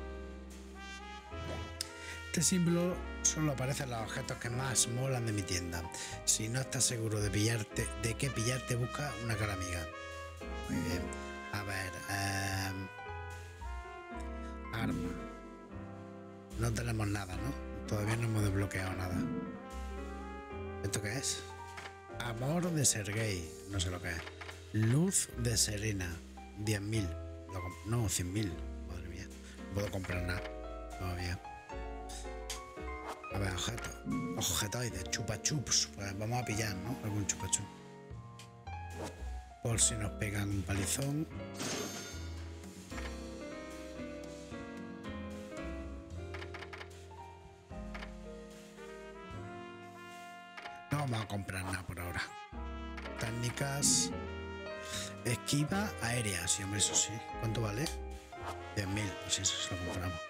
Este símbolo solo aparece en los objetos que más molan de mi tienda. Si no estás seguro de pillarte, de qué pillarte, busca una cara amiga. Muy bien. A ver, eh, arma. No tenemos nada, ¿no? Todavía no hemos desbloqueado nada. ¿Esto qué es? Amor de Sergei. No sé lo que es. Luz de Serena. diez mil. No, cien mil. Madre mía. No puedo comprar nada todavía. A ver, objetos. Objetoides, chupachups. Pues vamos a pillar, ¿no? Algún chupachup. Por si nos pegan un palizón. No vamos a comprar nada por ahora. Técnicas. Esquiva aérea. Sí, hombre, eso sí. ¿Cuánto vale? diez mil. Pues eso se lo compramos.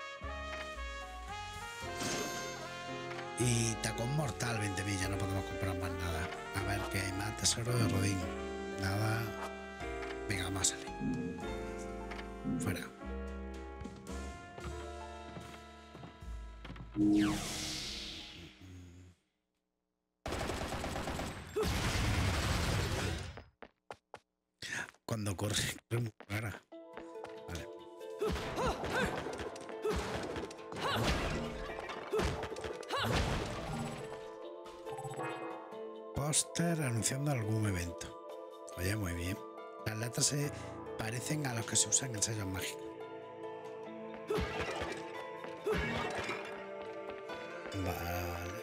Y tacón mortal, veinte mil, ya no podemos comprar más nada. A ver qué hay más. Tesoro de Rodín. Nada. Venga, vamos a salir. Fuera. Cuando corre, corre muy rara. Vale. Póster anunciando algún evento. Oye, muy bien. Las latas se parecen a los que se usan en sellos mágicos. Vale.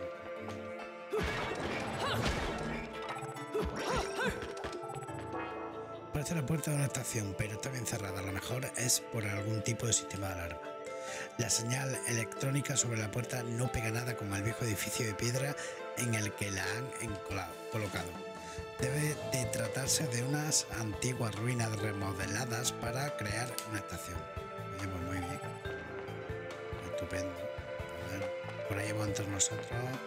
Parece la puerta de una estación, pero está bien cerrada. A lo mejor es por algún tipo de sistema de alarma. La señal electrónica sobre la puerta no pega nada con el viejo edificio de piedra en el que la han encolado, colocado. Debe de tratarse de unas antiguas ruinas remodeladas para crear una estación. Oye, pues muy bien. Estupendo. A ver, por ahí vamos entre nosotros.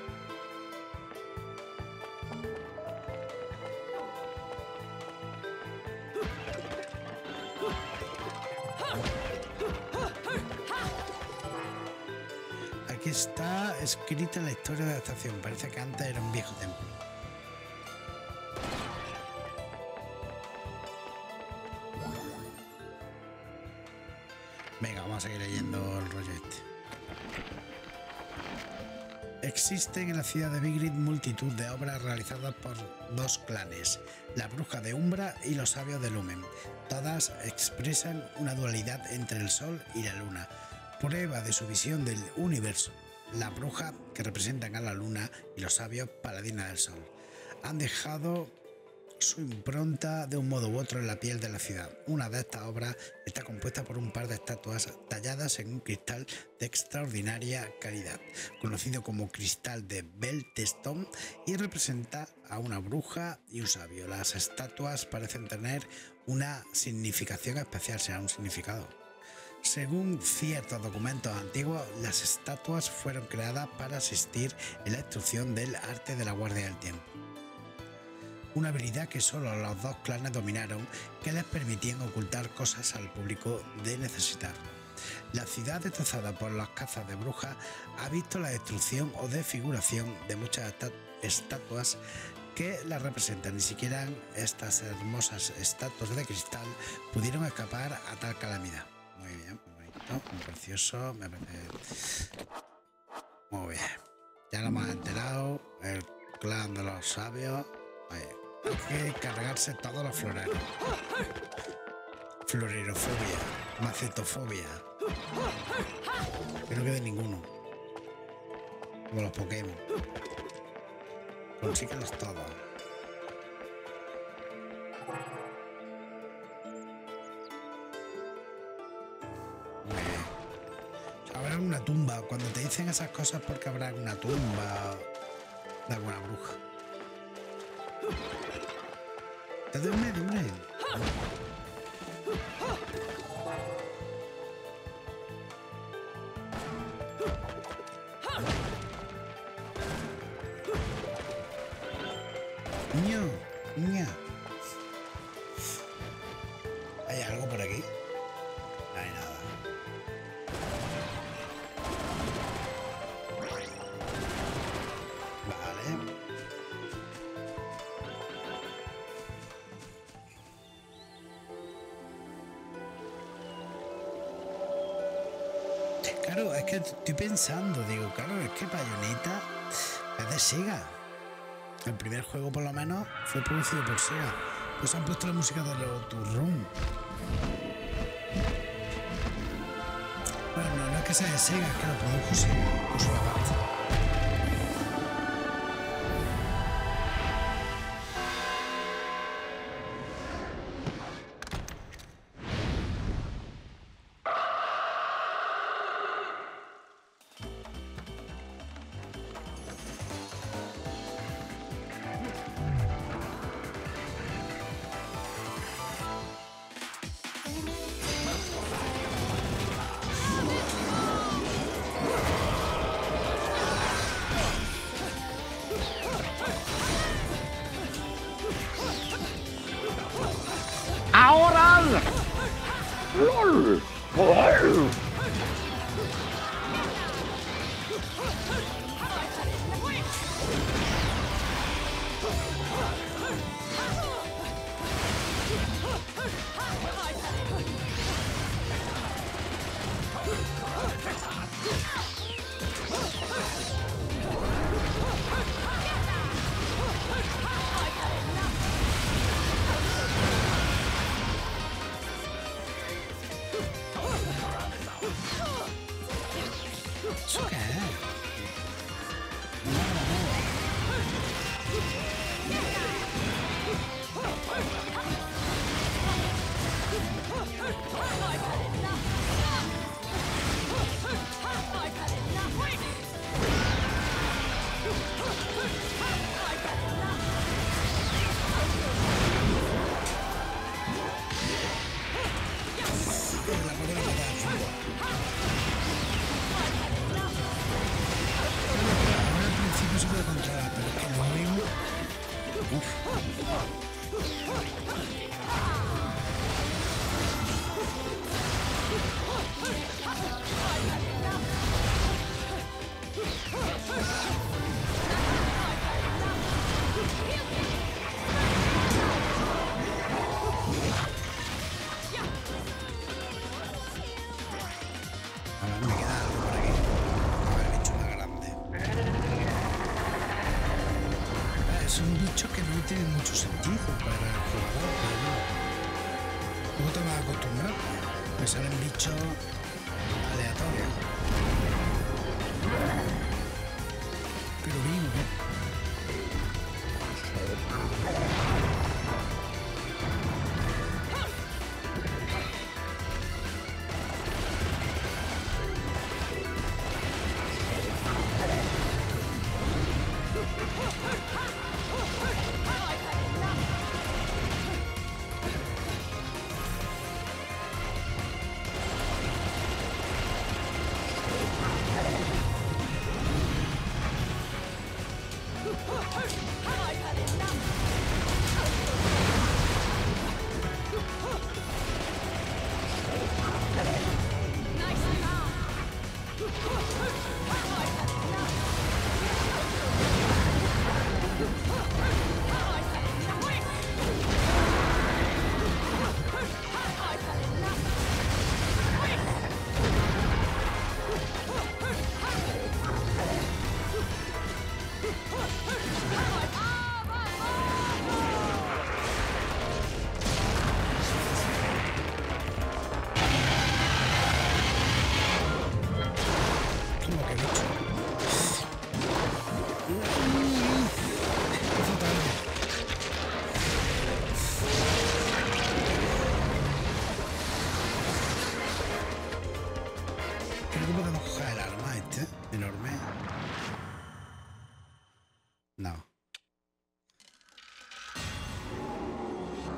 Aquí está escrita la historia de la estación. Parece que antes era un viejo templo. Venga, vamos a seguir leyendo el rollo este. Existen en la ciudad de Vigrid multitud de obras realizadas por dos clanes, la bruja de Umbra y los sabios de Lumen. Todas expresan una dualidad entre el sol y la luna, prueba de su visión del universo. La bruja, que representan a la luna, y los sabios, paladina del sol, han dejado su impronta de un modo u otro en la piel de la ciudad. Una de estas obras está compuesta por un par de estatuas talladas en un cristal de extraordinaria calidad, conocido como cristal de Beltestone, y representa a una bruja y un sabio. Las estatuas parecen tener una significación especial, será un significado. Según ciertos documentos antiguos, las estatuas fueron creadas para asistir en la instrucción del arte de la Guardia del Tiempo. Una habilidad que solo los dos clanes dominaron, que les permitían ocultar cosas al público de necesitarlo. La ciudad destrozada por las cazas de brujas ha visto la destrucción o desfiguración de muchas estatuas que la representan. Ni siquiera estas hermosas estatuas de cristal pudieron escapar a tal calamidad. Muy bien, muy bonito, muy precioso, me parece. Muy bien. Ya lo hemos enterado, el clan de los sabios. Oye, hay que cargarse todos los floreros. Florerofobia, macetofobia. Que no quede ninguno. Como los Pokémon. Consíguelos todos. Muy bien. Habrá una tumba. Cuando te dicen esas cosas porque habrá una tumba de alguna bruja. Te doy medio, hombre. Ño, ña. ¿Hay algo por aquí? No hay nada. Vale. Claro, es que estoy pensando, digo, claro, es que Bayonetta es de Sega. El primer juego, por lo menos, fue producido por Sega. Pues han puesto la música de los Turrón. Bueno, no, no es que sea de Sega, es que lo produjo Sega, puso la parte. ¡Ahora! ¡Lol! ¿Eso qué es? Ahora al principio se puede controlar, pero es que luego... A ver, me queda algo por aquí. A ver, bicho más grande. Ah, es un bicho que no tiene mucho sentido para el jugador, pero no. Luego te vas a acostumbrar. Me salen bichos aleatorios. Pero vivo, ¿eh? ¿Cómo que bicho? Hizo tarde. Creo que podemos coger el arma este, enorme. No.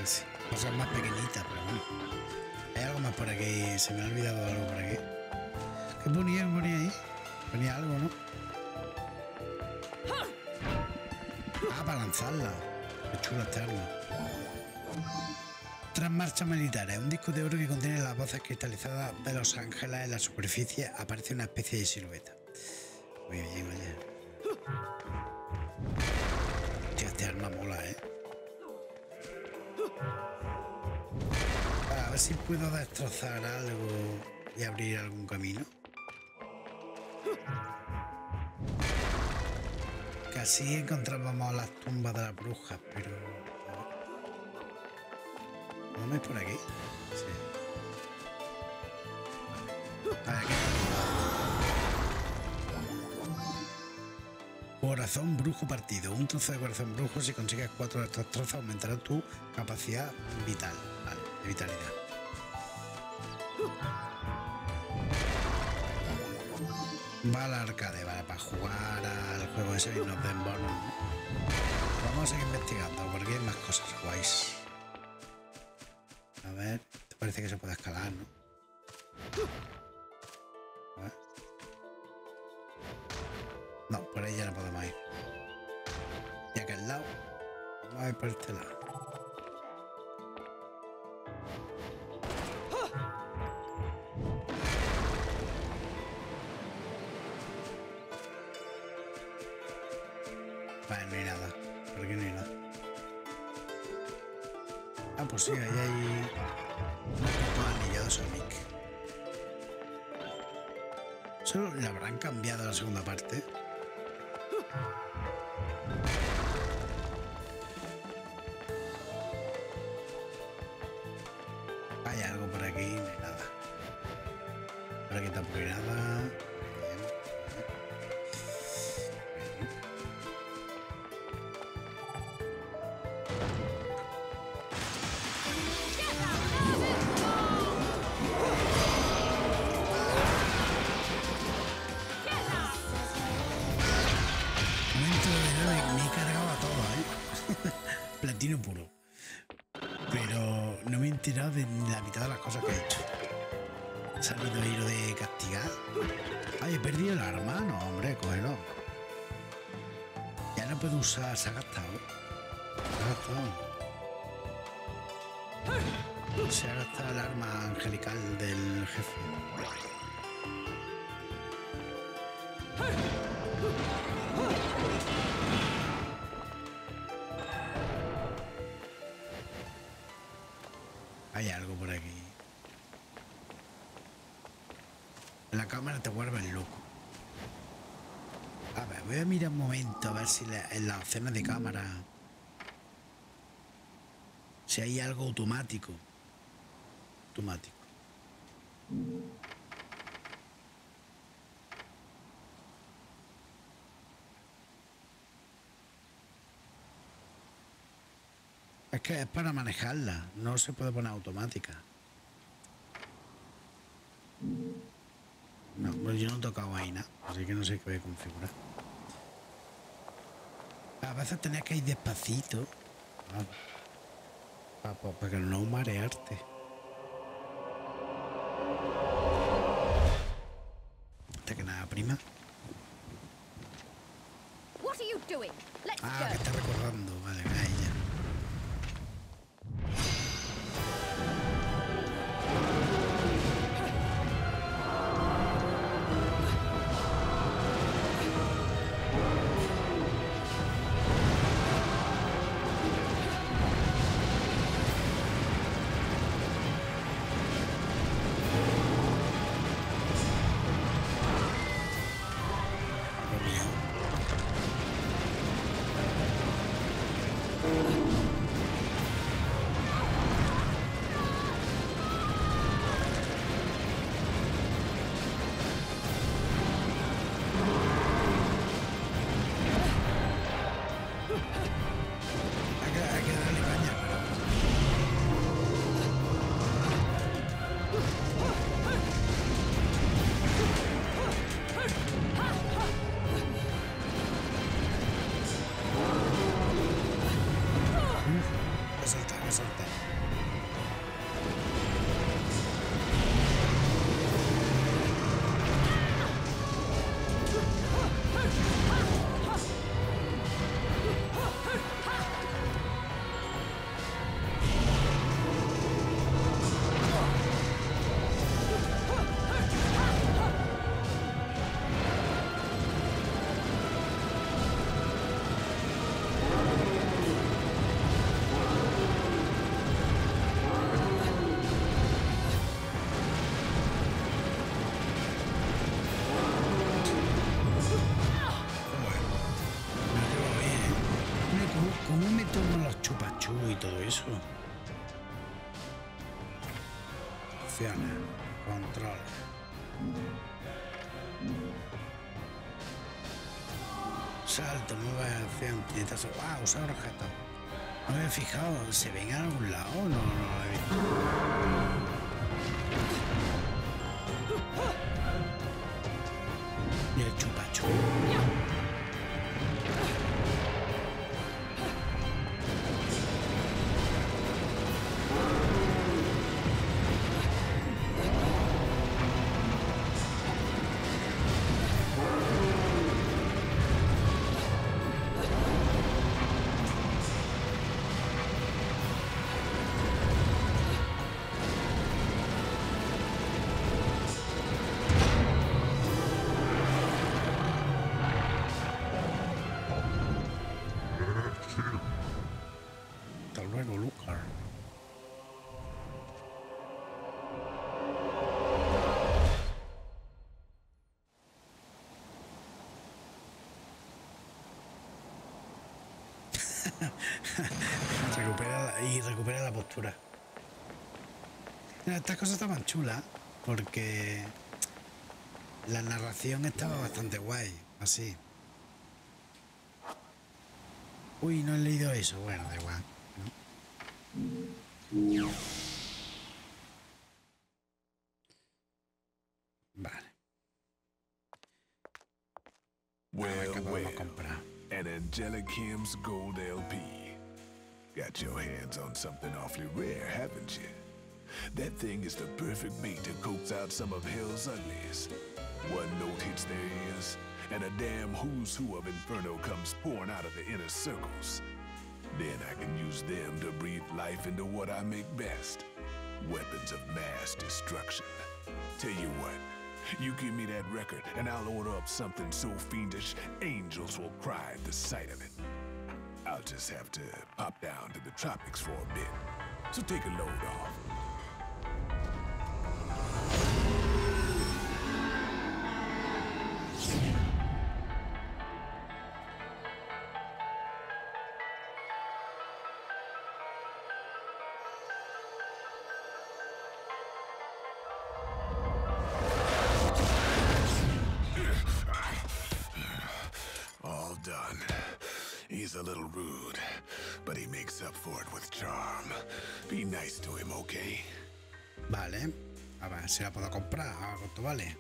que sí. Cosas más pequeñitas, pero bueno. Hay algo más por aquí. Se me ha olvidado algo por aquí. ¿Qué ponía? ¿Qué ponía ahí? Ponía algo, ¿no? Ah, para lanzarla. Qué chula esta arma. Tras marchas militares, un disco de oro que contiene las voces cristalizadas de los ángeles en la superficie, aparece una especie de silueta. Muy bien, oye. Tío, esta arma mola, ¿eh? A ver si puedo destrozar algo y abrir algún camino. Casi encontrábamos las tumbas de las brujas, pero... ¿No es por aquí? Sí. A ver, ¿qué? Corazón brujo partido. Un trozo de corazón brujo, si consigues cuatro de estos trozos, aumentará tu capacidad vital. Vale, de vitalidad. Va al arcade, vale, para jugar al juego ese y nos den bonos, ¿no? Vamos a seguir investigando porque hay más cosas guays. A ver, te parece que se puede escalar, ¿no? A ver. No, por ahí ya no podemos ir. Y aquí al lado. Vamos a ir por este lado. Vale, no hay nada. Por aquí no hay nada. Ah, pues sí, ahí hay un anillo de Sonic. ¿Solo le habrán cambiado la segunda parte? Hay algo por aquí, no hay nada. Por aquí tampoco hay nada. Platino puro, pero no me he enterado de la mitad de las cosas que he hecho. ¿Ha salido hilo de castigar? Ay, he perdido el arma. No, hombre, cógelo. Ya no puedo usar. Se ha gastado. Se ha gastado. Se ha gastado el arma angelical del jefe. Hay algo por aquí. En la cámara te vuelves loco. A ver, voy a mirar un momento a ver si la, en las opciones de cámara si hay algo automático. Automático. Es que es para manejarla, no se puede poner automática. No, pues yo no he tocado ahí nada, así que no sé qué voy a configurar. A veces tenés que ir despacito. Para, para, para no marearte. Hasta que nada, prima. Ah, que está recordando, vale, a ella. Salta, salta. eso? Opciones, control. Salto, nueva acción, tintazo. Ah, usar objetos. No me he fijado, ¿se ven en algún lado? No, no lo he visto. Y el chupachu. Hasta luego, Lucar. recupera la, y recupera la postura. Mira, estas cosas estaban chulas porque la narración estaba bastante guay, así. Uy, no he leído eso. Bueno, da igual, ¿no? Vale. Well, ¿Qué podemos well, comprar? an Angelic Hymns Gold L P. Got your hands on something awfully rare, haven't you? That thing is the perfect bait to coax out some of hell's uglies. One note hits their ears, and a damn who's who of Inferno comes pouring out of the inner circles. Then I can use them to breathe life into what I make best. Weapons of mass destruction. Tell you what, you give me that record and I'll order up something so fiendish, angels will cry at the sight of it. I'll just have to pop down to the tropics for a bit. So take a load off. All done. He's a little rude, but he makes up for it with charm. Be nice to him, okay? Vale. A ver si la puedo comprar. A ver cuánto vale.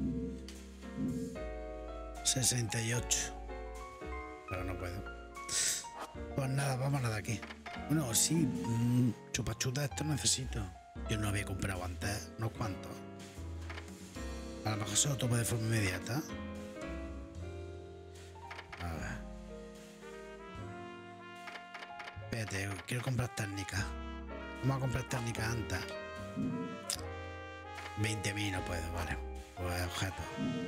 sesenta y ocho. Pero no puedo. Pues nada, vámonos de aquí. Bueno, sí. Mmm, chupachuta, esto necesito. Yo no había comprado antes. No cuántos. A lo mejor se lo tomo de forma inmediata. A ver. Espérate, quiero comprar técnicas. Vamos a comprar técnicas antes. veinte mil no puedo, vale. Pues objetos.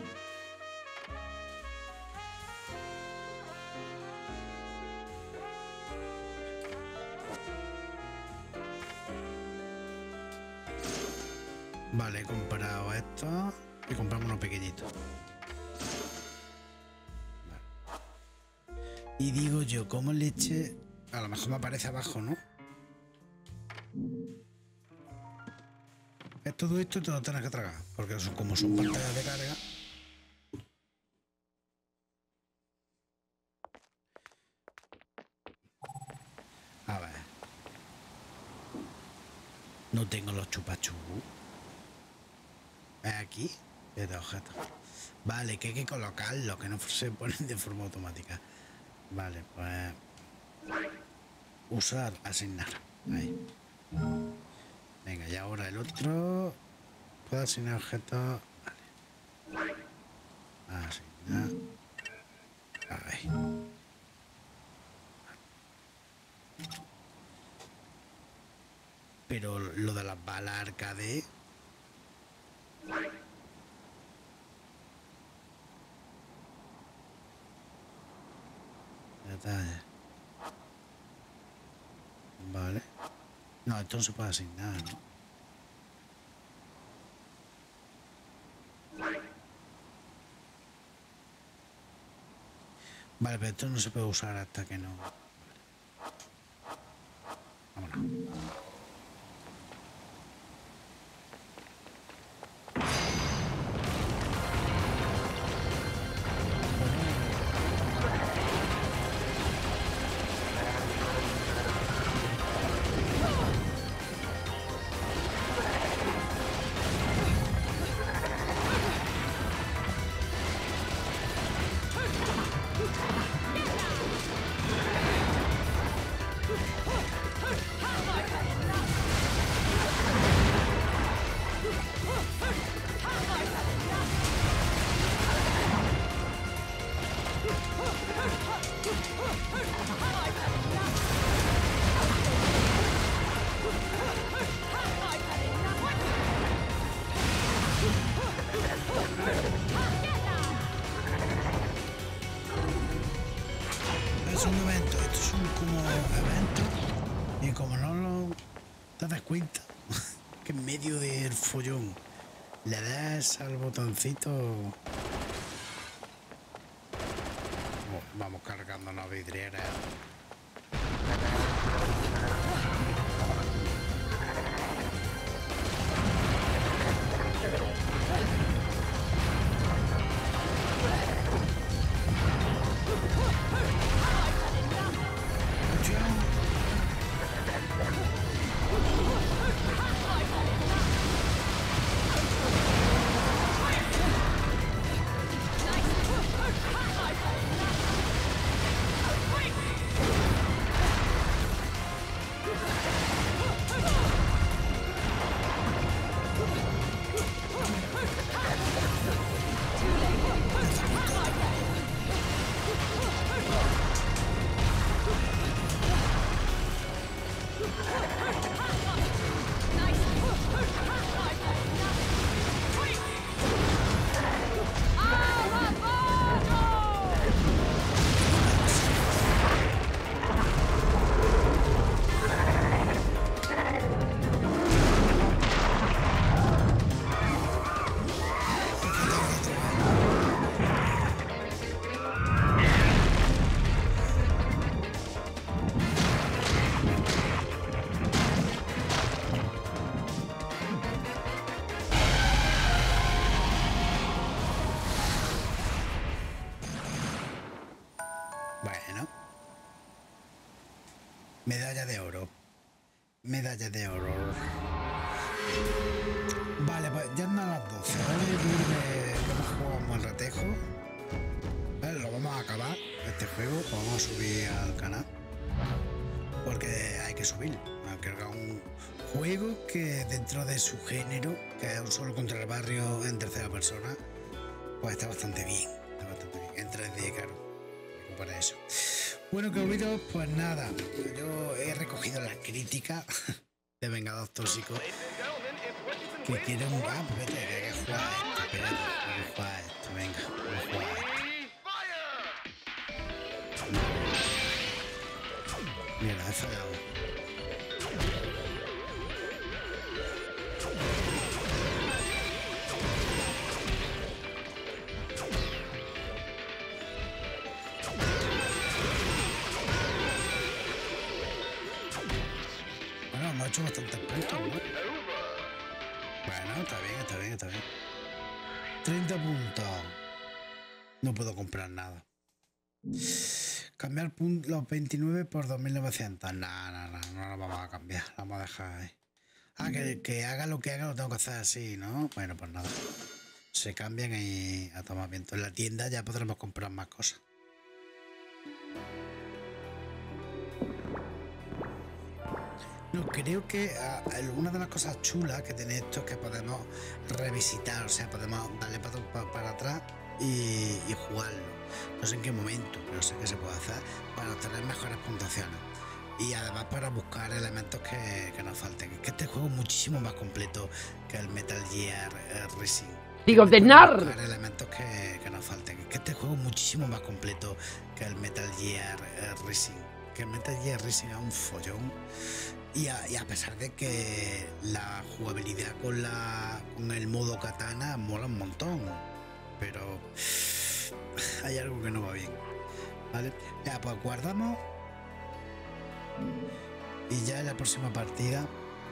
Vale, he comprado esto y compramos uno pequeñito. Vale. Y digo yo, ¿cómo leche? A lo mejor me aparece abajo, ¿no? Es todo esto te lo tienes que tragar, porque son, como son pantallas de carga. A ver. No tengo los chupachú. ¿Es aquí? Es de objetos. Vale, que hay que colocarlos, que no se ponen de forma automática. Vale, pues... usar, asignar. Ahí. Venga, y ahora el otro. Puedo asignar objetos. Vale. Asignar. Ahí. Pero lo de las balas arcade. Detalle. Vale. No, esto no se puede asignar, ¿no? Vale, pero esto no se puede usar hasta que no. Vámonos. Es un evento, esto es un como evento y como no lo te das cuenta que en medio del follón le das al botoncito. Oh, vamos cargando la vidriera. Bueno. Medalla de oro. Medalla de oro. Vale, pues ya andan las doce. ¿Vale? Yo creo que hemos jugado un buen ratejo. Vale, lo vamos a acabar. Este juego lo vamos a subir al canal. Porque hay que subir. Hay que cargar un juego que dentro de su género, que es un solo contra el barrio en tercera persona, pues está bastante bien. Está bastante bien. En tres D, claro. Para eso. Bueno, que olvido, pues nada, yo he recogido las críticas de Vengador Tóxico que quieren un ah, pues vete, que hay que jugar a esto, espérate, hay que jugar a esto, venga, vamos a jugar a esto. Mira, he fallado. Hemos hecho bastantes puntos, ¿no? Bueno, está bien, está bien, está bien. treinta puntos. No puedo comprar nada. Cambiar los veintinueve por dos mil novecientos. No, no, no, no lo vamos a cambiar. Lo vamos a dejar ahí. Ah, que, que haga lo que haga lo tengo que hacer así, ¿no? Bueno, pues nada. Se cambian y a tomar viento. En la tienda ya podremos comprar más cosas. No, creo que uh, una de las cosas chulas que tiene esto es que podemos revisitar, o sea, podemos darle para, para, para atrás y, y jugarlo. No sé en qué momento, pero sé que se puede hacer para obtener mejores puntuaciones. Y además para buscar elementos que, que nos falten. Es que este juego es muchísimo más completo que el Metal Gear eh, Rising. Digo, de nar. Buscar elementos que, que nos falten. Es que este juego es muchísimo más completo que el Metal Gear eh, Rising. Que el Metal Gear Rising es un follón. Y a, y a pesar de que la jugabilidad con la con el modo katana mola un montón, pero hay algo que no va bien, ¿vale? Ya, pues guardamos Y ya en la próxima partida,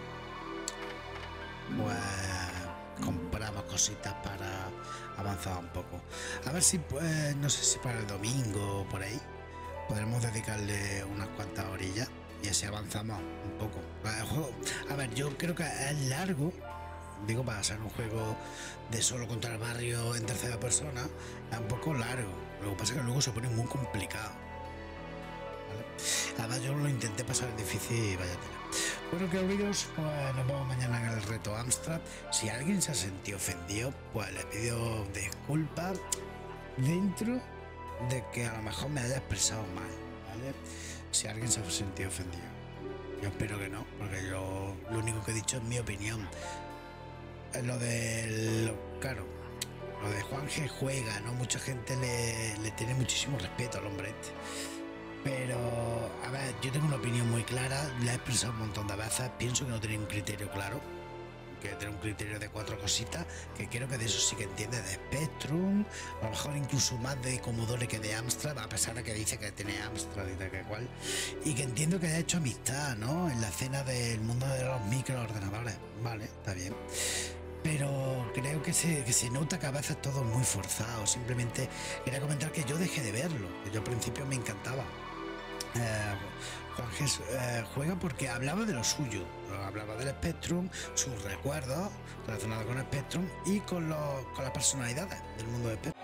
pues compramos cositas para avanzar un poco. A ver si, pues, no sé si para el domingo o por ahí, podremos dedicarle unas cuantas orillas y así avanzamos un poco. El juego, a ver, yo creo que es largo, digo, para ser un juego de solo contra el barrio en tercera persona, es un poco largo. Lo que pasa es que luego se pone muy complicado. ¿Vale? Además, yo lo intenté pasar difícil y vaya tela. Bueno, que amigos, pues nos vemos mañana en el reto Amstrad. Si alguien se ha sentido ofendido, pues le pido disculpas dentro de que a lo mejor me haya expresado mal, ¿vale? Si alguien se ha sentido ofendido. Yo espero que no, porque yo lo único que he dicho es mi opinión. Lo del... claro, lo de Juan G juega, ¿no? Mucha gente le, le tiene muchísimo respeto al hombre este. Pero, a ver, yo tengo una opinión muy clara, la he expresado un montón de veces, pienso que no tiene un criterio claro, que tiene un criterio de cuatro cositas, que creo que de eso sí que entiende, de Spectrum, a lo mejor incluso más de Commodore que de Amstrad, a pesar de que dice que tiene Amstrad y tal que cual, y que entiendo que haya hecho amistad, ¿no? En la escena del mundo de los microordenadores, vale, está bien. Pero creo que se, que se nota que a veces todo es muy forzado. Simplemente quería comentar que yo dejé de verlo, que yo al principio me encantaba. Eh, Juan Ges, eh, juega porque hablaba de lo suyo, hablaba del Spectrum, sus recuerdos relacionados con el Spectrum y con, los, con las personalidades del mundo de Spectrum.